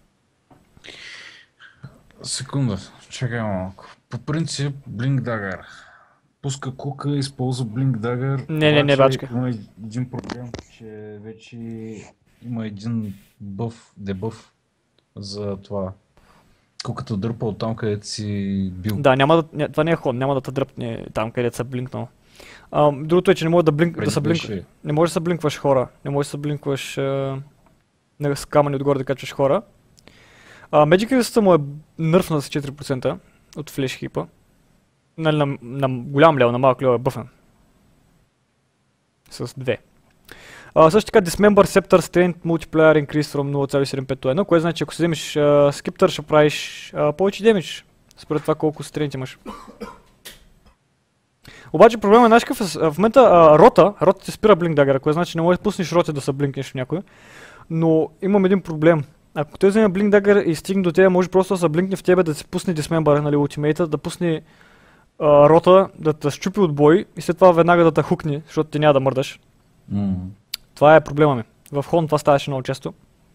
Секунда, чакай малко. По принцип, Blink Dagger. Пуска кука, използва Blink Dagger. Не, бачка. Има един проблем, че вече има един дебъф за това. Куката дърпа от там, където си бил. Да, това не е ход, няма да те дръпне там, където са блинкнал. Другото е, че не може да се блинкваш. Не може да се блинкваш хора. Не може да се блинкваш с камъни отгоре да качваш хора. Magic Resist му е нърфна с 4% от флеш хипа. Нали, на голям лево, на малък лево е бъфен. С 2. Също така Dismember Scepter Strength Multiplier Increase from 0.75 to 1, което значи, че ако си вземеш Skipter ще правиш повече демидж, според това колко Strength имаш. Обаче проблема е знаеш какъв в момента рота ти спира Blink Dagger, което значи не можеш да пуснеш рота да се блинкнеш в някой. Но имам един проблем. Ако той вземе Blink Dagger и стигне до тебе, може просто да се блинкне в тебе, да си пусне Dismember, нали, ултимейта, да пусне рота, да те щупи от бой и след това веднага да те хукне, защото ти няма да мърдаш. Това е проблема ми. В Хон това ставаше много често.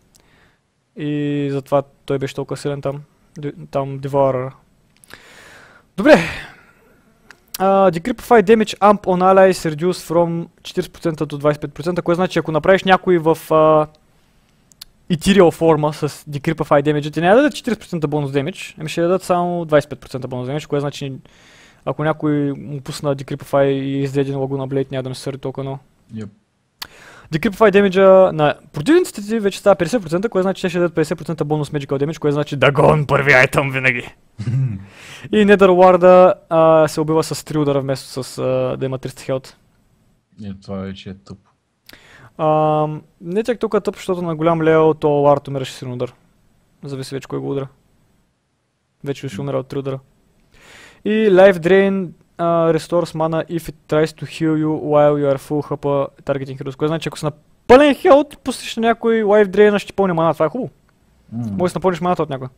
И затова той беше толкова силен там. Там Devourer. Добре. Decryptify Damage Amp on Allies reduced from 40% до 25%, което значи ако направиш някой в Ethereal форма с Decryptify Damage, ти няма да дадат 40% бонус демидж, ами ще дадат само 25% бонус демидж, което значи ако някой му пусна Decryptify и издаде един Laguna Blade, няма да ми се съри толкова много. Decryptify Damage на противниците ти вече става 50%, което значи че ще дадат 50% бонус Magical Damage, което значи Dagon първи айтъм винаги. И Netherward се убива с 3 удара вместо с да има 300 health. Това вече е тъпо. Не чак тук е тъп, защото на голям лео то Ward умираше с 1 удар. Зависи вече кой го удара. Вече ще умира от 3 удара. И Life Drain restores mana if it tries to heal you while you are full HP targeting heroes. Което значи ако си на пълен хелт и пуснеш на някой Life Drain, ще ти пълни мана, това е хубаво. Може да си напълниш маната от някой.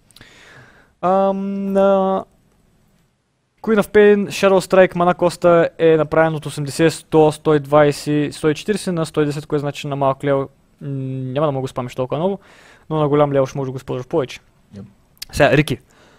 На Queen of Pain Shadow Strike мана коста е направен от 80, 100, 120, 140 на 110, което значи на малък лео няма да мога да го спамиш толкова много, но на голям лео ще може да го използваш повече. Сега, Рики.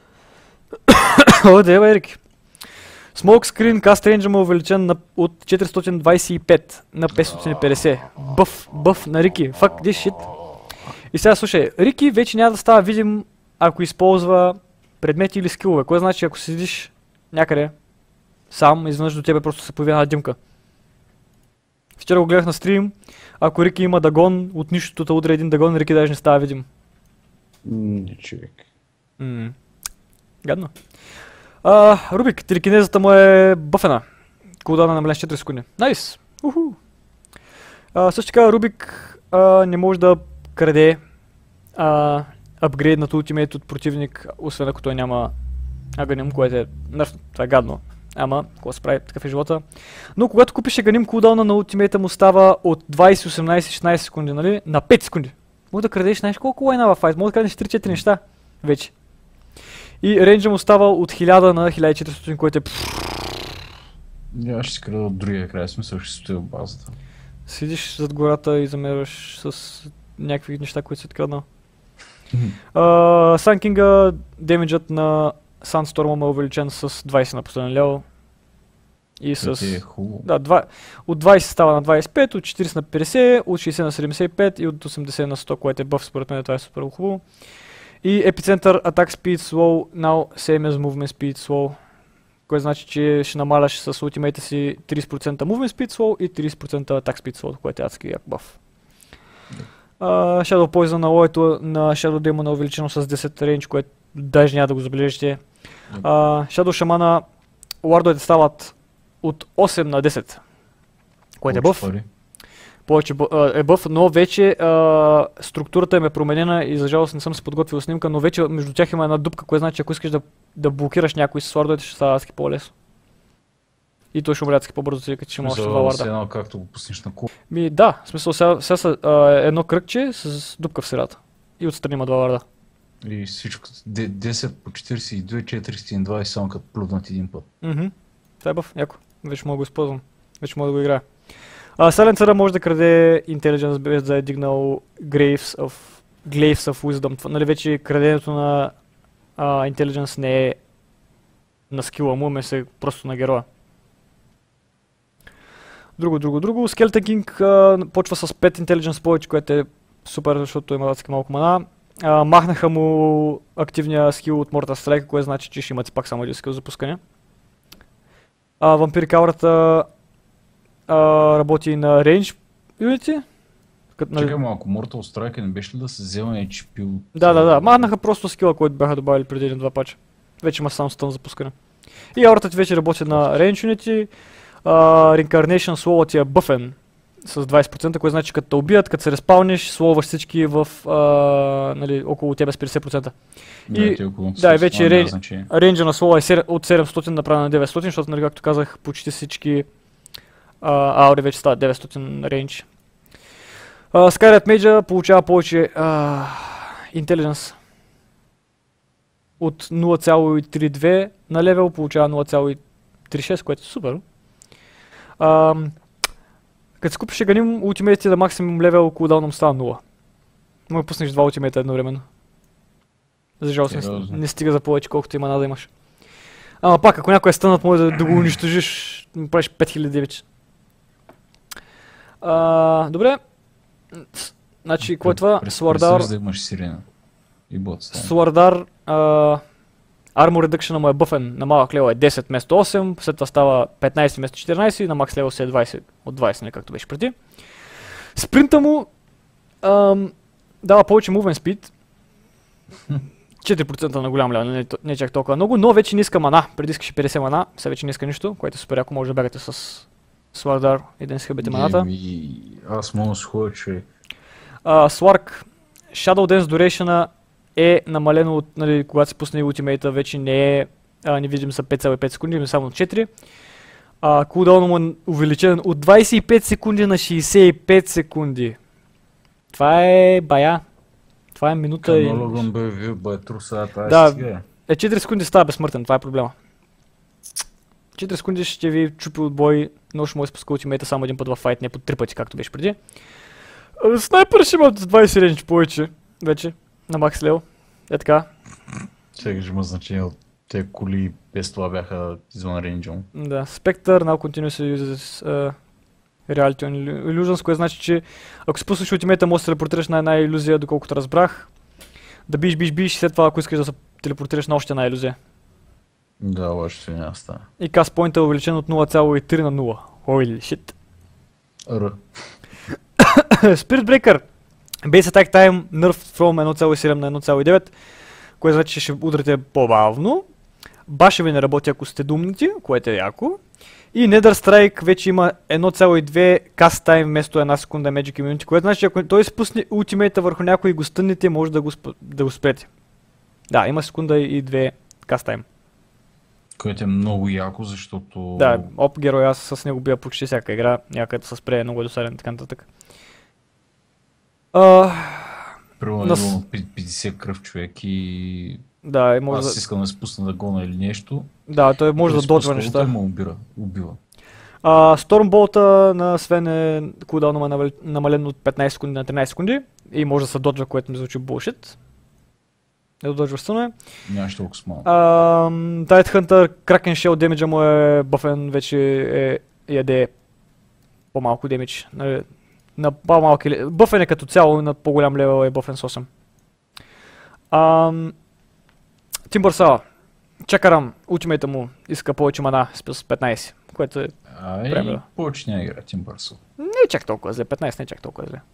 О, дева е Рики. Smoke Screen Cast Range му е увеличен от 425 на 550. Бъф на Рики. Fuck this shit. И сега слушай, Рики вече няма да става видим ако използва предмети или скилове. Кое значи ако седиш някъде сам, изведнъж до тебе просто се появи една димка. Вчера го гледах на стрим, ако Рики има дагон, от нищото да удря един дагон, Рики даже не става видим. Не човек. Гадно. Рубик, телекинезата му е бъфена. Кулдауна намален с 4 секунди. Найс! Също така Рубик не може да краде апгрейднат ултимейт от противник, освен ако той няма аганим, което е нърфно. Това е гадно. Ама, какво се прави, такъв е живота. Но когато купиш аганим, кулдауна на ултимейта му става от 20, 18, 16 секунди, нали? На 5 секунди. Може да крадеш, знаеш колко лайна във файт, може да крадеш 3-4 неща вече. И рейнджа му става от 1000 на 1400, което е... Аз ще си крада от другия край, смисъл ще стоя в базата. Седиш зад гората и замерваш с някакви неща, които си откраднал. Санкинга, демиджът на Sandstorm е увеличен с 20 на последен лево. И с... Да, от 20 става на 25, от 40 на 50, от 60 на 75 и от 80 на 100, което е бъв, според мен това е супер хубаво. И Epicenter Attack Speed Slow, now same as Movement Speed Slow. Което значи, че ще намаляш с ултимейта си 30% Movement Speed Slow и 30% Attack Speed Slow, което е адски як бъв. Shadow Poison на лоето на Shadow Demon е увеличено с 10 рейндж, което даже няма да го забележите. Shadow Shaman вардовете стават от 8 на 10, което е бъв. повече buff, но вече структурата им е променена и за жалост не съм се подготвил снимка, но вече между тях има една дупка, което значи ако искаш да блокираш някой с вардовете, ще става адски по-лесно. И той ще умре адски по-бързо, тъй като ще има още два варда. Едно както го пуснеш на кул. Да, в смисъл сега са едно кръгче с дупка в средата. И отстрани има два варда. И всичко 10 по 42, 420 само като плюнат един път. Това е бъв, яко. Вече мога да го използвам. Вече мога да го играя. Silencer може да краде Intelligence без да е дигнал Glaives of Wisdom. Нали вече краденето на Intelligence не е на скила му, ме се просто на героя. Друго. Skeleton King почва с 5 Intelligence повече, което е супер, защото има адски малко мана. Махнаха му активния скил от Mortal Strike, което значи, че ще имате пак само един скил за пускане. Vampiric Aura работи на Range Unity. Чакай малко, Mortal Strike не беше ли да се взема HP от... Да. Махнаха просто скила, който бяха добавили преди един два пача. Вече има само стън за пускане. И аурата ти вече работи на Range Unity. Reincarnation слова ти е бъфен с 20%, което значи като те убият, като се респауниш, словаш всички в нали, около тебе с 50%. И вече рейнджа на слова е от 700 направена на 900, защото нали, както казах, почти всички аури вече стават 900 рейндж. Skyright Mage получава повече Intelligence. От 0.32 на левел получава 0.36, което е супер. Като си купиш ганим, ултимейтите на максимум левел кулдауном става 0. Може да пуснеш два ултимейта едновременно. За жалост не стига за повече, колкото има да имаш. Ама пак, ако някой е стънат, може да го унищожиш, правиш 5000 вече. Добре. Значи, какво е това? Swordar. Да имаш сирена. И бот. Swordar. Armor Reduction му е бъфен на малък левел е 10 вместо 8, след това става 15 вместо 14 и на макс левел се е 20 от 20, не както беше преди. Спринта му дава повече movement speed. 4% на голям левел, не чак толкова много, но вече не иска мана. Преди искаше 50 мана, сега вече не иска нищо, което е супер, ако може да бягате с Swordar и да не си хъбите маната. Аз мога да се ходя, че... Slark, Shadow Dance Duration е намалено от, нали, когато се пусне ултимейта, вече не е невидим за 5,5 секунди, ами само 4. Кулдаун му е увеличен от 25 секунди на 65 секунди. Това е бая. Това е минута и... Канологън бе вил, бе труса, това е да, сега. 4 секунди става безсмъртен, това е проблема. 4 секунди ще ви чупи от бой, но ще може да спуска ултимейта само един път във файт, не по 3 пъти, както беше преди. Снайпер ще имат 20 рейндж повече, вече, на макс левел. Е така. Сега ще има значение от тези коли без това бяха извън рейнджа. Да, Spectre now continues to use Reality Illusions, което значи, че ако спуснеш ултимейта, може да се телепортираш на една илюзия, доколкото разбрах. Да биш, след това ако искаш да се телепортираш на още една илюзия. Да, лъжа се няма става. И cast point е увеличен от 0.3 на 0. Holy shit. Spirit Breaker. Base Attack Time nerfed from 1.7 на 1.9, което значи, че ще удрите по-бавно. Баша ви не работи, ако сте думници, което е яко. И Nether Strike вече има 1.2 cast time вместо 1 секунда Magic Immunity, което значи, ако той спусне ултимейта върху някой и го стънете, може да го спрете. Да, има секунда и 2 cast time. Което е много яко, защото... Да, оп герой, аз с него бия почти всяка игра, някъде се спре, много досаден, така нататък. Примерно 50 кръв човек и... Да, и може аз искам да спусна да гона или нещо. Да, той може да доджва неща. Той му убива. Stormbolt на Свен е кулдаун е намален от 15 секунди на 13 секунди и може да се доджва, което ми звучи bullshit. Не доджва стъна. Нямаш толкова смал. Tidehunter, Kraken Shell демиджа му е бъфен, вече яде по-малко демидж. На по-малки... Бъфен е като цяло, на по-голям левел е бъфен с 8. Timber Saw. Чакарам, ултимейта му иска повече мана с 15, което е премера. Повече не игра Timber Saw. Не е чак толкова зле, 15 не е чак толкова зле.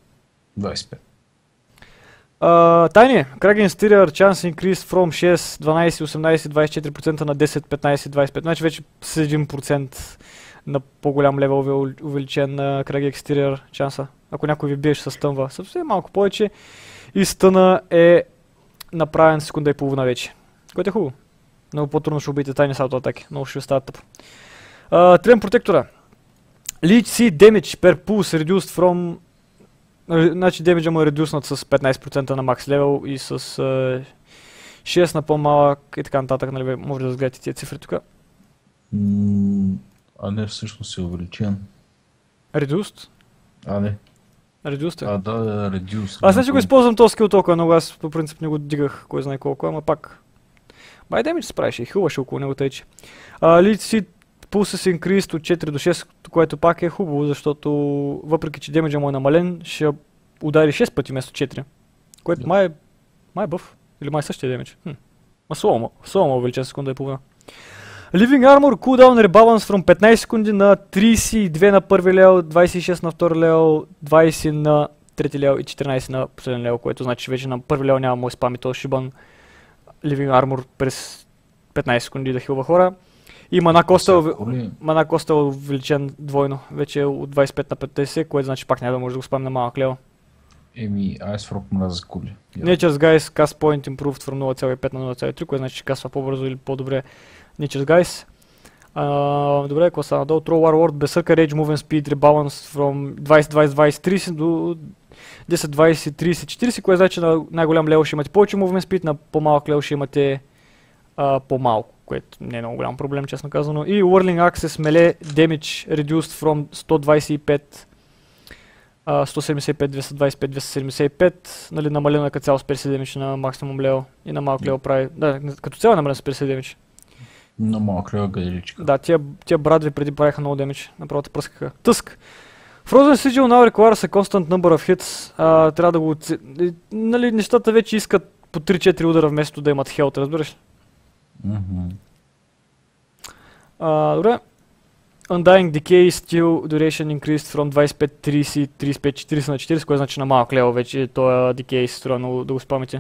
25. Тайни, Kraken Steerer, Chance Increase from 6, 12, 18, 24% на 10, 15, 25, значи вече с 1% на по-голям левел увеличен на Kraken Steerer шанса. Ако някой ви биеш, се стънва съвсем малко повече. И стъна е направен секунда и половина вече. Което е хубаво. Много по-трудно ще убиете тайни сауто-атаки. Много ще ви стават тъпо. Трен протектора. Leech C damage per pulse reduced from... Значи демиджа му е редуснат с 15% на макс левел и с 6 на по-малък и така нататък, нали, може да разгледате тия цифри тук. А не, всъщност е увеличен. Reduced? А не. Reduced е? Да, reduced. Аз не ще го използвам този скил толкова много, аз по принцип не го дигах, кой знае колко, ама пак. Бай демидж се правеше и хубаваше около него тъйче. Leech C pulses increased от 4 до 6, което пак е хубаво, защото въпреки че демиджа му е намален, ще удари 6 пъти вместо 4. Което май е бъв. Или май същия демидж. Слова му увеличен секунда и половина. Living Armor cooldown rebalance from 15 секунди на 32 на първи левел, 26 на втори левел, 20 на трети левел и 14 на последен левел, което значи, че вече на първи левел няма му спами този шибан Living Armor през 15 секунди да хилва хора. И мана коста е увеличен двойно, вече е от 25 на 50, което значи пак няма да може да го спами на малък левел. Ice Frog мраза кули. Nature's Guys cast point improved from 0.5 на 0.3, което значи, че касва по-бързо или по-добре Nature's Guys. Добре, какво стана долу? Throw Warlord, Berserker Rage, Movement Speed, Rebalance from 20-20-20-30 до 10-20-30-40, което значи на най-голям левел ще имате повече Movement Speed, на по-малък левел ще имате по-малко, което не е много голям проблем, честно казано. И Whirling Axe Melee Damage Reduced from 125 175, 225, 275, нали, намалено е като цяло с 50 damage на максимум лево и на малък лево прави, да, като цяло е намалено с 50 damage. На малък лево гаделичка. Да, тия брадви преди правиха много damage, направо те пръскаха. Тъск! Frozen Sigil now requires a constant number of hits, трябва да го... Нали, нещата вече искат по 3-4 удара вместо да имат health, разбираш? Добре. Undying Decay Steel Duration increased from 25-30, 35-40 на 40, което значи на малък лево вече този Decay се струва много да го спамите.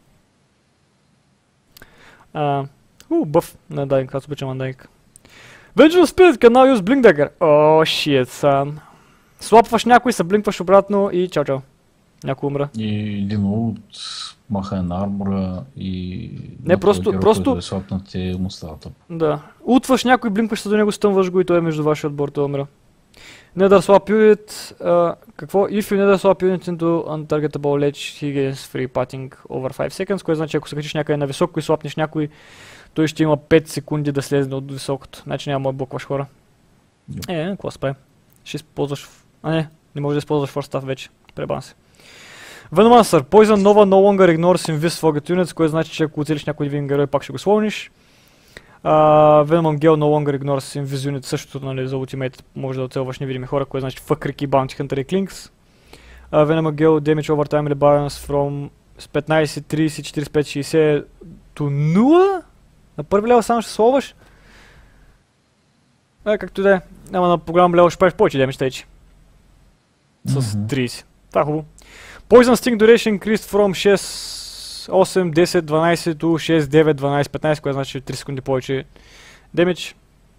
Бъф на Undying, аз обичам Undying. Vengeful Spirit can now use Blink Dagger. Shit, son. Слапваш някой, се блинкваш обратно и чао-чао. Някой умра. И един от маха на армора и... Не, просто... Да. Утваш някой, блинкваш се до него, стъмваш го и той е между вашия отбор, той умра. Nether Swap Unit... какво? If you Nether Swap Unit into untargetable ledge, he gains free patting over 5 seconds, което значи ако се качиш някъде на високо и слапнеш някой, той ще има 5 секунди да слезе от високото. Значи няма да блокваш хора. Какво се прави? Ще използваш... не можеш да използваш Force Staff вече. Пребан се. Venomancer. Poison Nova no longer ignores Invis Target Units, което значи, че ако оцелиш някой дивин герой, пак ще го слониш. Venom Gale no longer ignores Invis Units, същото, нали, за Ultimate може да оцелваш невидими хора, което значи Fuck Ricky, Bounty Hunter и Clinks. Venom Gale Damage over Time Rebalance from 15, 30, 45, 60 to 0? На първи левел само ще словаш? Както и да е. Ама на по-голям левел ще правиш повече демидж, тъйче. С 30. Това е хубаво. Poison Sting Duration increased from 6, 8, 10, 12 до 6, 9, 12, 15, което значи 3 секунди повече демидж.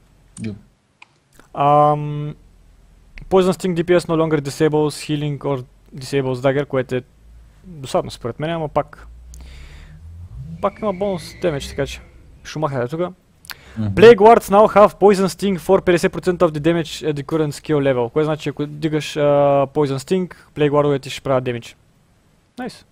Poison Sting DPS no longer disables healing or disables dagger, което е досадно според мен, ама пак има бонус демидж, така че шумаха е тука. Plague Wards now have Poison Sting for 50% of the damage at the current skill level, което значи ако дигаш Poison Sting, Plague Wardовете ще правят демидж. Найс.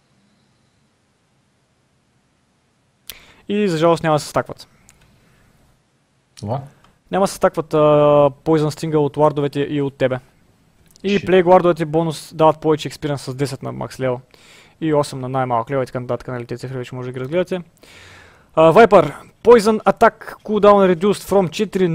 И за жалост няма да се стакват. Това? Няма да се стакват Poison Sting от Wardовете и от тебе. И Plague Wardовете бонус дават повече експириенс с 10 на макс левел и 8 на най-малък левел и така нататък, нали тези цифри вече може да ги разгледате. Viper, Poison Attack Cooldown Reduced from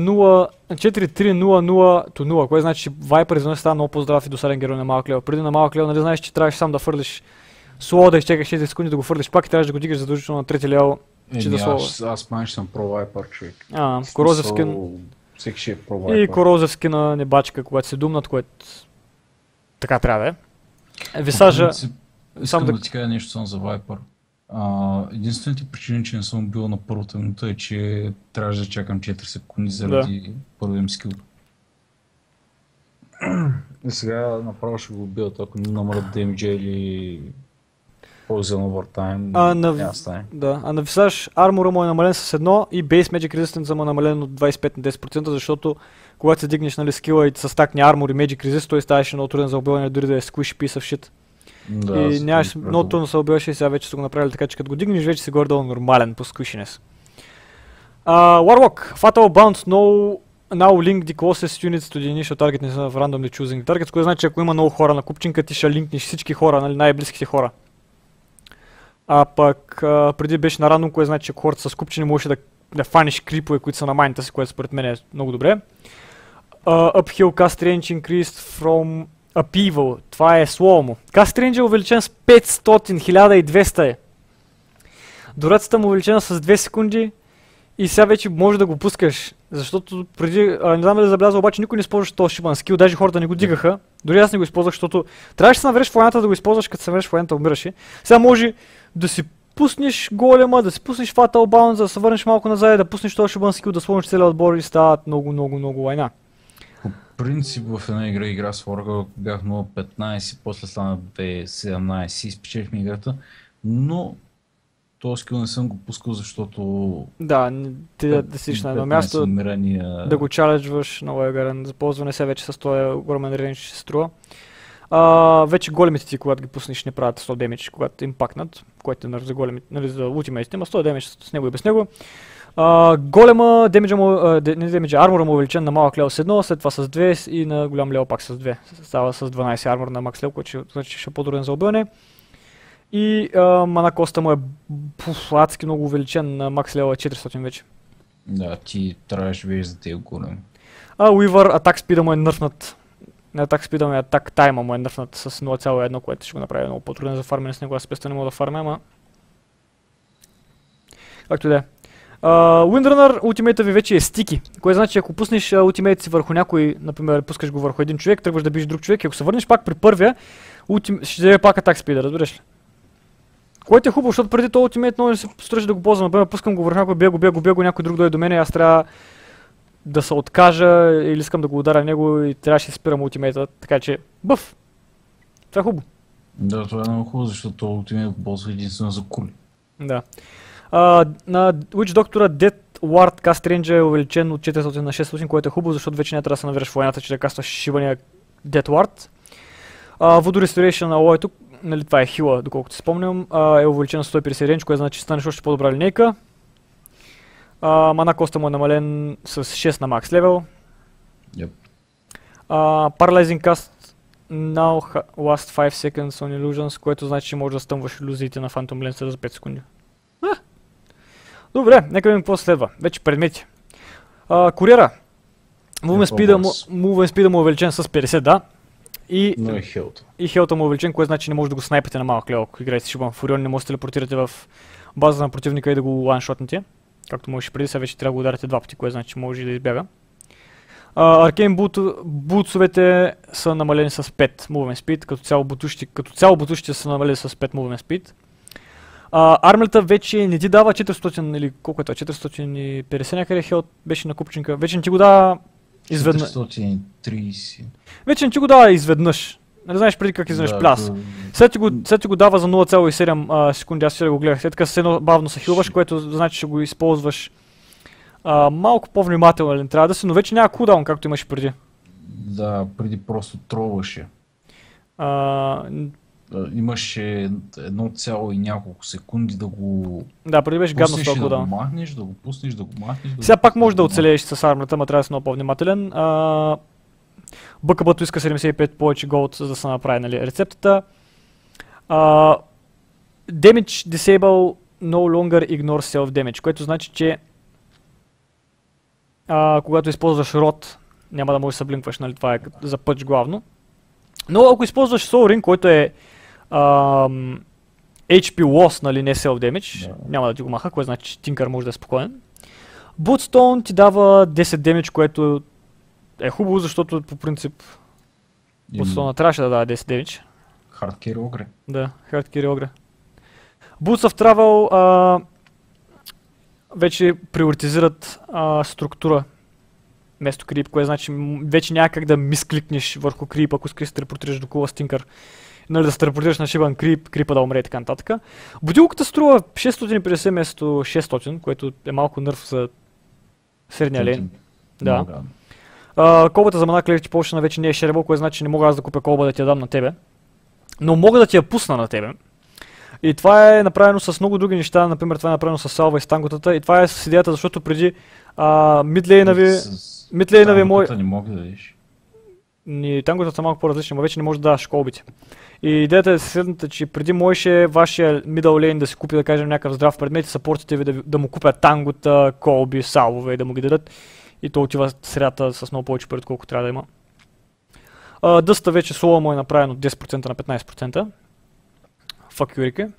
4-3-0-0 to 0, което значи, че Viper изведнъж става много по-здрав и досаден герой на малък левел. Преди на малък левел, нали знаеш, че трябваше сам да фърлиш слоу, да изчекаш 6 секунди да го фърлиш пак и трябваше да го дигаш задължително на трети левел, че да слова. Аз май съм про Viper, човек. Корозев скин. Всеки ще е про Viper. И Корозев скина небачка, когато се думнат, което така трябва да е. Висажа... Искам да ти кажа нещо само за Viper. Единствените причини, че не съм бил на първата минута е, че трябваше да чакам 4 секунди заради първия скил. И сега направо ще го убият, ако не намалят DMG или полза на овертайм, няма стане. Да, а на Visage армора му е намален с 1 и Base Magic Resistance му е намален от 25 на 10%, защото когато се дигнеш, нали, скила и с стакни армор и Magic Resist, той ставаше много труден за убиване, дори да е squishy piece of shit. Да, И нямаш много трудно се убиваше и сега вече са го направили така, че като го дигнеш, вече си горе-долу нормален по squishiness. Warlock, Fatal Bounce, now link the closest units to the initial target instead of randomly choosing targets, което значи, ако има много хора на купчинка, ти ще линкнеш всички хора, нали, най-близките хора. А пък преди беше на рандом, което значи, че хората с купчини можеше да фаниш крипове, които са на майната си, което според мен е много добре. Uphill cast range increased from upheaval, това е слово му. Cast range е увеличен с 500, 1200 е. Дурацията му е увеличена с 2 секунди. И сега вече може да го пускаш, защото преди, не знам дали забелязал, обаче никой не използваше този шибан скил, даже хората не го дигаха. Дори аз не го използвах, защото трябваше да се навреш в войната да го използваш, като се навреш в войната умираше. Сега може да си пуснеш голема, да си пуснеш Fatal Bounce, да се върнеш малко назад, да пуснеш този шибан скил, да слониш целия отбор и стават много война. По принцип в една игра с Warlock бях 0.15, после стана 2.17 и спечелихме играта, но този скил не съм го пускал, защото Да, ти да сидиш на едно място, да го чаледжваш, много е гарен за ползване, сега вече с този огромен рейндж ще се струва. Вече големите ти, когато ги пуснеш, не правят 100 демидж, когато им пакнат, което е за големите, нали, за ултимейтите, има 100 демидж с него и без него. Голема демиджа му, не демиджа, армора му е увеличен на малък левел с 1, след това с 2 и на голям левел пак с 2. Става с 12 армор на макс левел, което значи ще е по-труден за убиване. И мана коста му е адски много увеличен на макс левел 400 вече. Да, ти трябваше да видиш за тези големи. Уивър, атак спида му е нърфнат. Атак спида му и атак тайма му е нърфнат с 0.1, което ще го направи много по-труден за фармене с него. Аз спеста не мога да фармя, ама... Както и да е. Windrunner, ултимейта ви вече е стики, което значи ако пуснеш ултимейт си върху някой, например пускаш го върху един човек, тръгваш да биш друг човек и ако се върнеш пак при първия, ще даде пак атак спида, разбираш ли? Което е хубаво, защото преди този ултимейт много не се строеше да го ползвам, например пускам го върху някой, бего, някой друг дойде до мен и аз трябва да се откажа или искам да го ударя него и трябваше да спирам ултимейта, така че бъф! Това е хубаво. Да, това е много хубаво, защото ултимейт го ползва единствено за кули. Да. На Witch Doctor Death Ward Cast Range е увеличен от 400 на 600, което е хубаво, защото вече не трябва да се навираш в войната, че да кастваш шибания Death Ward. Voodoo Restoration на Алоето, нали това е хила, доколкото си спомням, е увеличен на 150 рейндж, което значи станеш още по-добра линейка. Мана коста му е намален с 6 на макс левел. Yep. Paralyzing Cast now last 5 seconds on illusions, което значи, че можеш да стъмваш илюзиите на Phantom Lens за 5 секунди. Добре, нека видим какво следва. Вече предмети. Куриера. Movement speed му е увеличен с 50, да. Но и хелта. И хелта му е увеличен, което значи не може да го снайпите на малък левел, ако играете Шибан Фурион, не може да телепортирате в база на противника и да го ланшотнете. Както можеше преди, сега вече трябва да го ударите два пъти, което значи може и да избяга. Аркейн бутсовете са намалени с 5 Movement Speed, като цяло бутушите са намалени с 5 Movement Speed. Армията вече не ти дава 400 или колко е това, 450 някъде хелт беше на купчинка, вече не ти го дава изведнъж. 430. Вече не ти го дава изведнъж. Не знаеш преди как изведнъж пляс. След ти го дава за 0.7 секунди, аз сега го гледах. След като се бавно се хилваш, което значи ще го използваш малко по-внимателно трябва да си, но вече няма кулдаун, както имаше преди. Да, преди просто тролваше. Имаше 1 и няколко секунди да го... Да, преди беше гадно с това кулдаун. Да го махнеш, да го пуснеш, да го махнеш... Сега пак можеш да оцелееш с армията, ма трябва да си много по-внимателен. БКБ-то иска 75 повече голд, за да се направи, нали, рецептата. Damage Disable No Longer Ignore Self Damage, което значи, че когато използваш род, няма да можеш да се блинкваш, нали, това е за пъч главно. Но ако използваш Soul Ring, който е HP Loss, нали, не Self Damage, няма да ти го маха, което значи, че Tinker може да е спокоен. Bloodstone ти дава 10 damage, което е хубаво, защото по принцип Bloodstone трябваше да дава 10 damage. Hardcore Ogre. Да, Hardcore Ogre. Boots of Travel вече приоритизират структура вместо крип, което значи вече няма как да мискликнеш върху крип, ако искаш да се телепортираш до кула стинкър. Нали, да се телепортираш на шибан крип, крипа да умре и така нататък. Бутилката струва 650 вместо 600, което е малко нърв за средния лейн. Да. Колбата за мана клевичи повече вече не е шербъл, което значи не мога аз да купя колба да ти я дам на тебе. Но мога да ти я пусна на тебе. И това е направено с много други неща, например това е направено с салва и с танготата. И това е с идеята, защото преди мидлейна ви мой... не мога да видиш. Танготата са малко по-различни, но вече не може да даваш колбите. И идеята е следната, че преди можеше вашия middle lane да си купи, да кажем, някакъв здрав предмет и сапортите ви да му купят тангота, колби, салвове и да му ги дадат. И то отива средата с много повече пари, колко трябва да има. Дъста вече слова му е направено от 10% на 15%. Fuck you, Рике.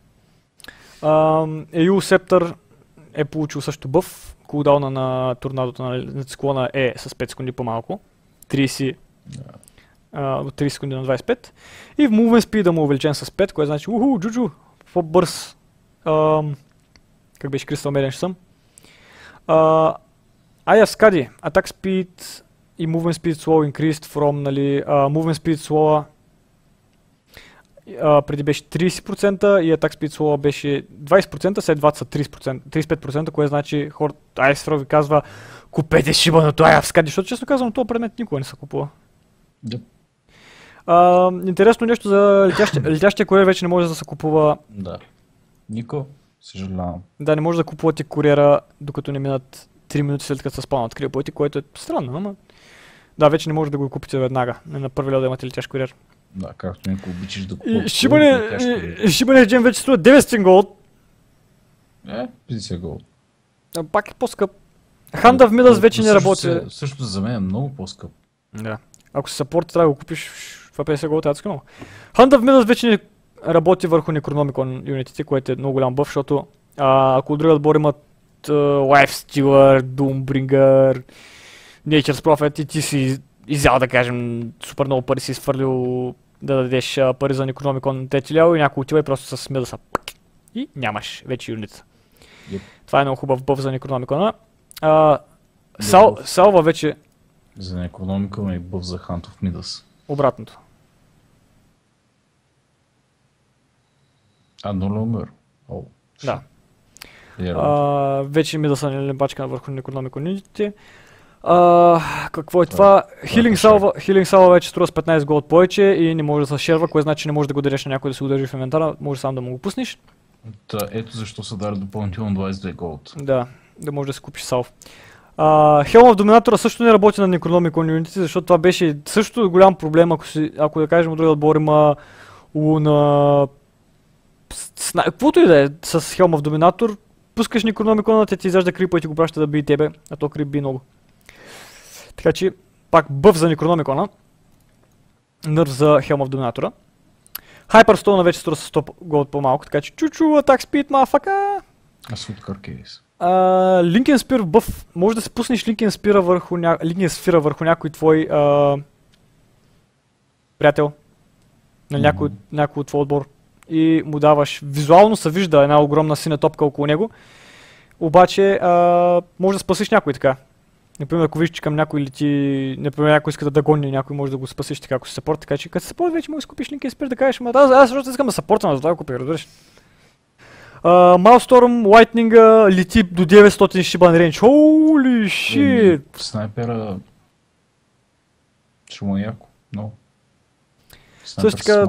EU Scepter е получил също бъф. Кулдауна на торнадото на циклона е с 5 секунди по-малко. 30 от 30 секунди на 25. И в Movement Speed му увеличен с 5, което значи джуджу, по-бърз. Как беше Crystal Maiden ще съм. Скади, Attack Speed и Movement Speed Slow increased from, нали, Movement Speed Slow преди беше 30% и Attack Speed Slow беше 20%, след двата са 30%, 35%, което значи хората, Айсфро ви казва, купете шибаното Скади, защото честно казвам, това предмет никога не се купува. Yep. Интересно нещо за летящия куриер вече не може да се купува. Да. Нико, съжалявам. Да, не може да купувате куриера, докато не минат 3 минути след като се спавнат крипоите, което е странно, ама... Да, вече не може да го купите веднага. Не на първи лев да имате летящ куриер. Да, както някой обичаш да купуваш. Шибане Джем вече струва 900 голд. 50 голд. Пак е по-скъп. Ханда в Мидас вече не работи. Също за мен е много по-скъп. Да. Ако си саппорт, трябва да го купиш, това 50 голд е адски много. Ханда в Мидас вече не работи върху Necronomicon юнитите, което е много голям бъв, защото ако от другия отбор имат Lifestealer, Doombringer, Nature's Prophet и ти си изял, да кажем, супер много пари си изфърлил да дадеш пари за Necronomicon на тетилял и някой отива и просто с Мидаса и нямаш вече юнита. Yep. Това е много хубав бъв за Necronomicon. Салва вече... За Necronomicon и бъв за Hunt of Midas. Обратното. No longer. Да. Вече Мидаса не лембачка върху Necronomicon юнитите. Какво е това? Healing Salva вече струва с 15 голд повече и не може да се шерва, което значи не може да го дадеш на някой да се удържи в инвентара, може само да му го пуснеш. Ето защо са дали допълнително 22 голд. Да може да си купиш салв. Helm of Dominator също не работи на Necronomicon Unity, защото това беше също голям проблем, ако да кажем от другия отбор има Луна... Каквото и да е с Helm of Dominator, пускаш Necronomicon, ти изяжда крипа и ти го праща да бие тебе, а то крип би много. Така че, пак бъв за Necronomicon, нърв за Helm of Dominator. Hyperstone вече струва с 100 голд по-малко, така че чучу, Attack Speed, мафака! Sweet Carcase. Linken Spear в бъв, може да се пуснеш Linken Spear върху някой твой приятел, на някой от твой отбор и му даваш, визуално се вижда една огромна синя топка около него, обаче може да спасиш някой така. Например, ако виждаш, че към някой лети, например, някой иска да гони някой, може да го спасиш така, ако си саппорт, така че като си саппорт вече можеш да купиш Linken Spear, да кажеш, аз също искам да саппортвам, за това го купя, разбираш. Maelstrom, Lightning лети до 900 шибан рейндж. Holy shit! Снайпера... Ще му е яко, много. Също така,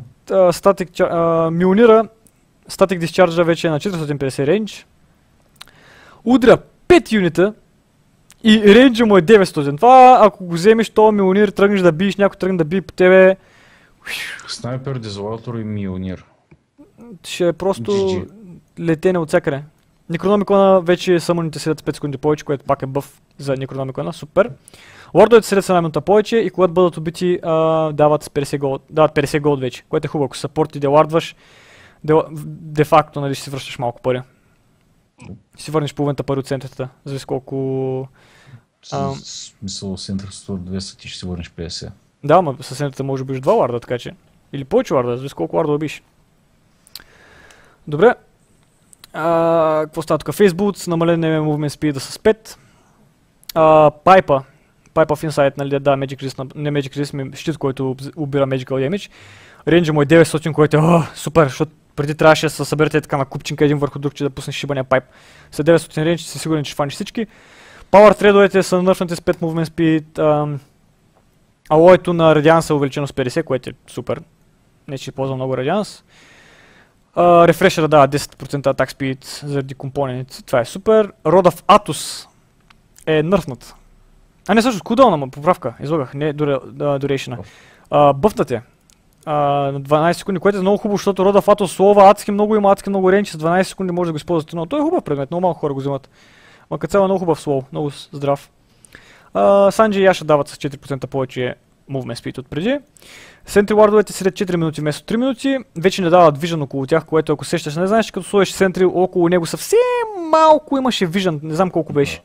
Милнира, Static Discharge вече е на 450 рейндж. Удря 5 юнита и рейнджа му е 900. Това, ако го вземеш, то Милнир, тръгнеш да биеш, някой тръгне да бие по тебе. Снайпер, Дезолатор и Милнир. Ще е просто летене от всякъде. Necronomicon вече самоните седят 5 секунди повече, което пак е бъв за Necronomicon, супер. Лордовете седят с една минута повече и когато бъдат убити дават 50 голд вече, което е хубаво. Ако саппорт и да лардваш, де-факто нали, ще си връщаш малко пари. Си върнеш половината пари от центърата, зависи колко... Смисъл, центърството от 200 ти ще си върнеш 50. Да, ама със центърата може да биш 2 ларда, така че. Или повече ларда, зависи колко ларда убиш. Добре. Какво става тук? Facebook, намален е Movement Speed с 5. Пайпа of Insight, нали, да, Magic Resist, не Magic Resist, ми щит, който убира Magical Damage. Рейнджа му е 900, който е супер, защото преди трябваше да се съберете така на купчинка един върху друг, че да пуснеш шибания пайп. След 900 рейндж си сигурен, че фаниш всички. Power трейдовете са нърфнати с 5 Movement Speed. Алоето на Radiance е увеличено с 50, което е супер. Не че ползвам много Radiance. Рефрешера дава 10% Attack Speed заради компонент. Това е супер. Rod of Atos е нърфнат. Не всъщност, кулдаuna, поправка, излагах, не duration. Бъфнат е на 12 секунди, което е много хубаво, защото Rod of Atos слова адски много има, адски много рейндж, с 12 секунди може да го използвате, но той е хубав предмет, много малко хора го взимат. Ма като цяло е много хубав слоу, много здрав. Санджи и Яша дават с 4% повече Movement Speed от преди. Сентри вардовете след 4 минути вместо 3 минути, вече не дават вижън около тях, което ако сещаш, не знаеш, като сложиш сентри около него съвсем малко имаше вижън, не знам колко беше.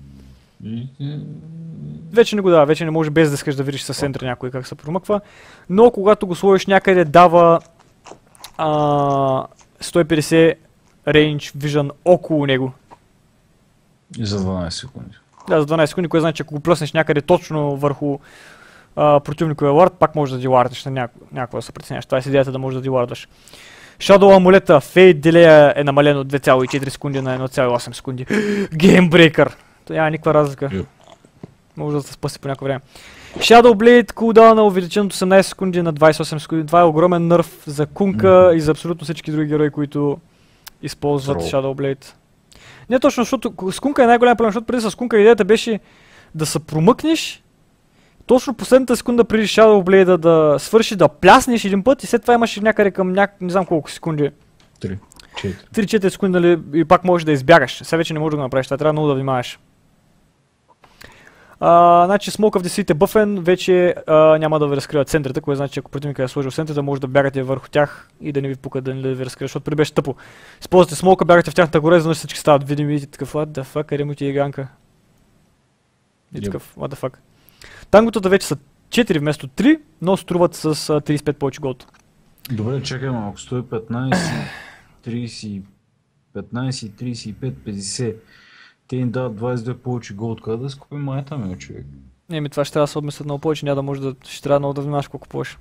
Вече не го дава, вече не може без да искаш да видиш със сентри някой как се промъква. Но когато го сложиш някъде дава 150 рейндж вижън около него. И за 12 секунди. Да, за 12 секунди, което значи ако го плъснеш някъде точно върху противниковия вард, пак може да дилардаш на някаква да се преценяш. Това е с идеята да можеш да дилардаш. Shadow амулета, Fade Delay е намален от 2,4 секунди на 1,8 секунди. Геймбрейкър! То няма никаква разлика. Може да се спаси по някакво време. Shadow Blade, cooldown на увеличен от 18 секунди на 28 секунди. Това е огромен нърф за Кунка и за абсолютно всички други герои, които използват Shadow Blade. Не точно, защото с Кунка е най-голям проблем, защото преди с Кунка идеята беше да се промъкнеш точно последната секунда преди Shadow Blade да свърши, да пляснеш един път и след това имаш някъде към не знам колко секунди. 3-4 секунди, нали, и пак можеш да избягаш. Сега вече не можеш да го направиш, това трябва много да внимаваш. Значи Smoke of the Seat е бъфен, вече няма да ви разкриват центрите, което значи ако противника е сложил центрите, може да бягате върху тях и да не ви пука да не ви разкрива, защото преди беше тъпо. Използвате смока, бягате в тяхната горе, за всички стават видими и такъв what the fuck, къде му ти е ганка? И такъв what the fuck. Танготата вече са 4 вместо 3, но струват с 35 повече голд. Добре, чакай малко, 115, 30, 15, 35, 50. Те им дават 22 повече голд, къде да скупим майта ми, човек? Това ще трябва да се обмислят много повече, няма да може да... ще трябва много да внимаваш колко купуваш.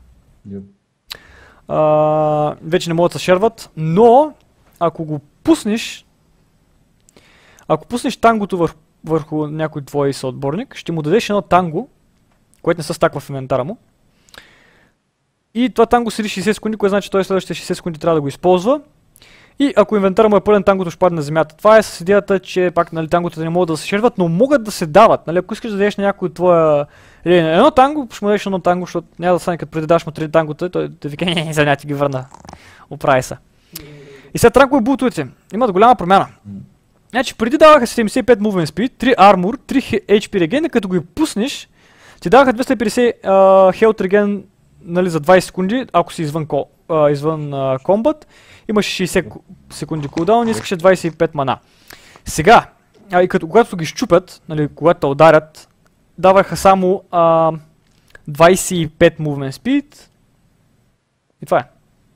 Вече не могат да се шерват, но ако го пуснеш... Ако пуснеш тангото върху някой твой съотборник, ще му дадеш едно танго, което не се стаква в инвентара му. И това танго седи 60 секунди, което значи той следващите 60 секунди трябва да го използва. И ако инвентара му е пълен, тангото ще падне на земята. Това е с идеята, че пак нали, танготата не могат да се шерват, но могат да се дават. Нали, ако искаш да дадеш на някой твоя... едно танго, ще му дадеш едно танго, защото няма да стане като преди даш му 3 тангота, той да вика, не, за ти ги върна. Оправи се. И сега транкове бултовете. Имат голяма промяна. Значи преди даваха 75 movement speed, 3 armor, 3 HP regen, като го и пуснеш, ти даваха 250 health regen нали, за 20 секунди, ако си извън комбат. Имаш 60 секунди кулдаун и искаше 25 мана. Сега, когато ги щупят, нали, когато те ударят, даваха само 25 movement speed. И това е.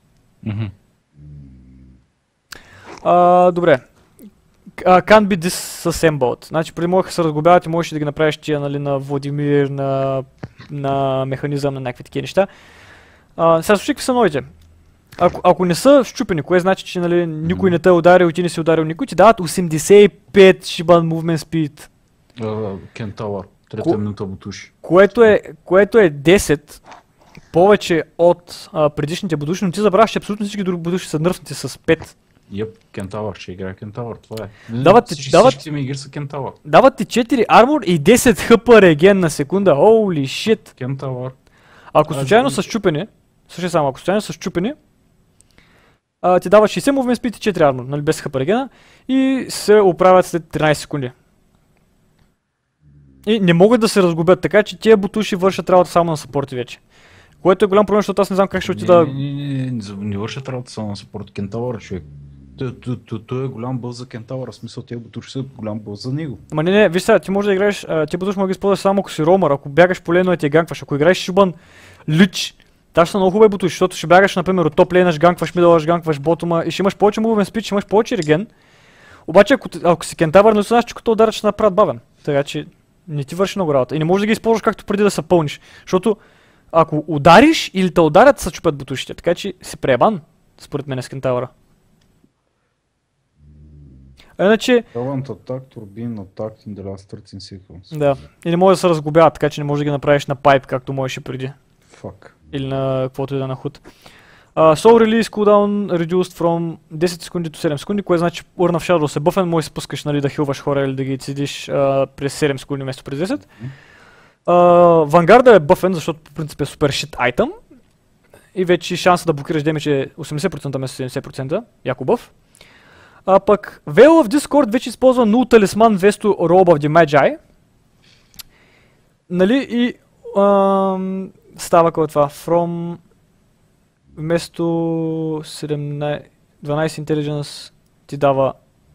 Добре. Can't be disassembled. Значи преди можеха да се разглобяват и можеш да ги направиш тия нали, на Владимир, на механизъм, на някакви такива неща. Сега слушай какви са новите. Ако не са щупени, кое значи, че нали, никой не те е ударил и ти не си ударил никой, ти дават 85 шибан movement speed. Кентавър, трета минута бутуши. Което е 10 повече от предишните бутуши, но ти забравяш, че абсолютно всички други бутуши са нърфнати с 5. Кентавър, ще играе Кентавър, това е. Всичките ми игри са Кентавър. Дават ти 4 армор и 10 хп реген на секунда, holy shit. Кентавър. Ако случайно са щупени, слушай само, ако случайно са щупени, ти дават 60 movement speed и 4 армор, нали, без хп регена и се оправят след 13 секунди. И не могат да се разгубят, така че тия бутуши вършат работа само на съпорти вече. Което е голям проблем, защото аз не знам как ще отида... Не вършат работа само на съпорт. Кентавър, човек. Той е голям бъл за Кентавър, в смисъл тия бутуши са голям бъл за него. Ама не, виж сега, ти можеш да играеш, тия бутуши може да ги използваш само ако си ромър, ако бягаш по лейно и ти ганкваш, ако играеш шибан лич, тази са много хубави бутуши, защото ще бягаш, например, от топ лейнаш, ганкваш мидълаш, ганкваш ботома и ще имаш повече movement speed, ще имаш повече реген. Обаче ако си Кентавър, не знаеш, че като ударят ще направят бавен. Така че Не ти върши много работа. И не можеш да ги използваш както преди да се пълниш. Защото ако удариш или те ударят, се чупят бутушите. Така че си преебан, според мен, с кентавъра. Иначе... Current attack, turbine attack in the last 13 seconds. Да. И не може да се разглобяват, така че не можеш да ги направиш на пайп, както можеш и преди. Fuck. Или на каквото и да на худ. Soul Release cooldown reduced from 10 секунди до 7 секунди, което значи Urn of Shadow се бъфен, може да се пускаш, нали, да хилваш хора или да ги цедиш през 7 секунди вместо през 10. Vanguard е бъфен, защото по принцип е супер shit айтъм. И вече шанса да блокираш демидж е 80% вместо 70%, яко бъф. Пък Veil of Discord вече използва Null Talisman вместо Robe of the Magi. Нали, и става какво е това? From вместо 12 Intelligence ти дава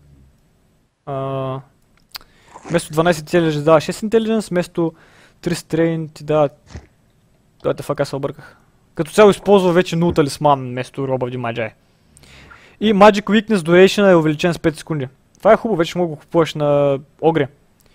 вместо 12 Intelligence дава 6 Intelligence, вместо 3 Strain ти дава... Дайте фак, аз се обърках. Като цяло използва вече Null Talisman вместо Robe of the Magi. И Magic Weakness Duration е увеличен с 5 секунди. Това е хубаво, вече мога да го купуваш на Огре.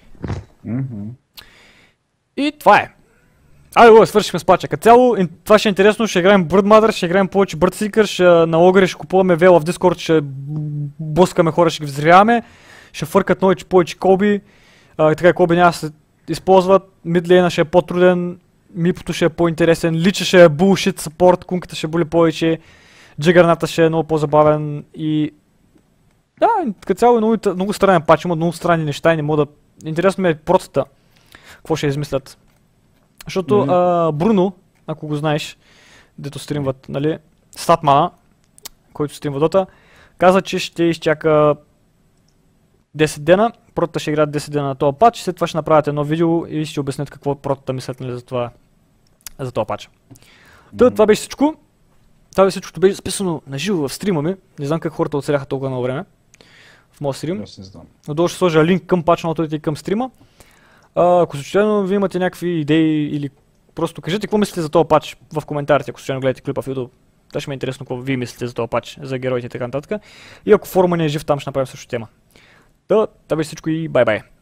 И това е. Айде, свършихме с пача. Като цяло, това ще е интересно, ще играем Bird Mother, ще играем повече Bird Seeker, на Огре ще купуваме Veil в Discord, ще блъскаме хора, ще ги взривяваме, ще фъркат повече колби, така колби няма да се използват, мидлейна ще е по-труден, мипото ще е по-интересен, лича ще е bullshit support, кунката ще боли повече, джигърната ще е много по-забавен и... Да, като цяло е много странен пач, има много странни неща и не мога да... Интересно ми е процата, какво ще измислят. Защото Бруно, ако го знаеш, дето стримват, нали, Statmana, който стримва Дота, каза, че ще изчака 10 дена, протата ще играят 10 дена на този пач, след това ще направят едно видео и ще обяснят какво протата мислят, нали, за този пач. Това беше всичко. Това беше всичко, беше записано на живо в стрима ми. Не знам как хората оцеляха толкова много време в моя стрим. Аз не знам. Отдолу ще сложа линк към пача и към стрима. Ако случайно ви имате някакви идеи или просто кажете какво мислите за този пач в коментарите, ако случайно гледате клипа в YouTube. Това ще ми е интересно какво вие мислите за този пач, за героите и така нататък. И ако форума не е жив, там ще направим също тема. Това беше всичко и бай-бай.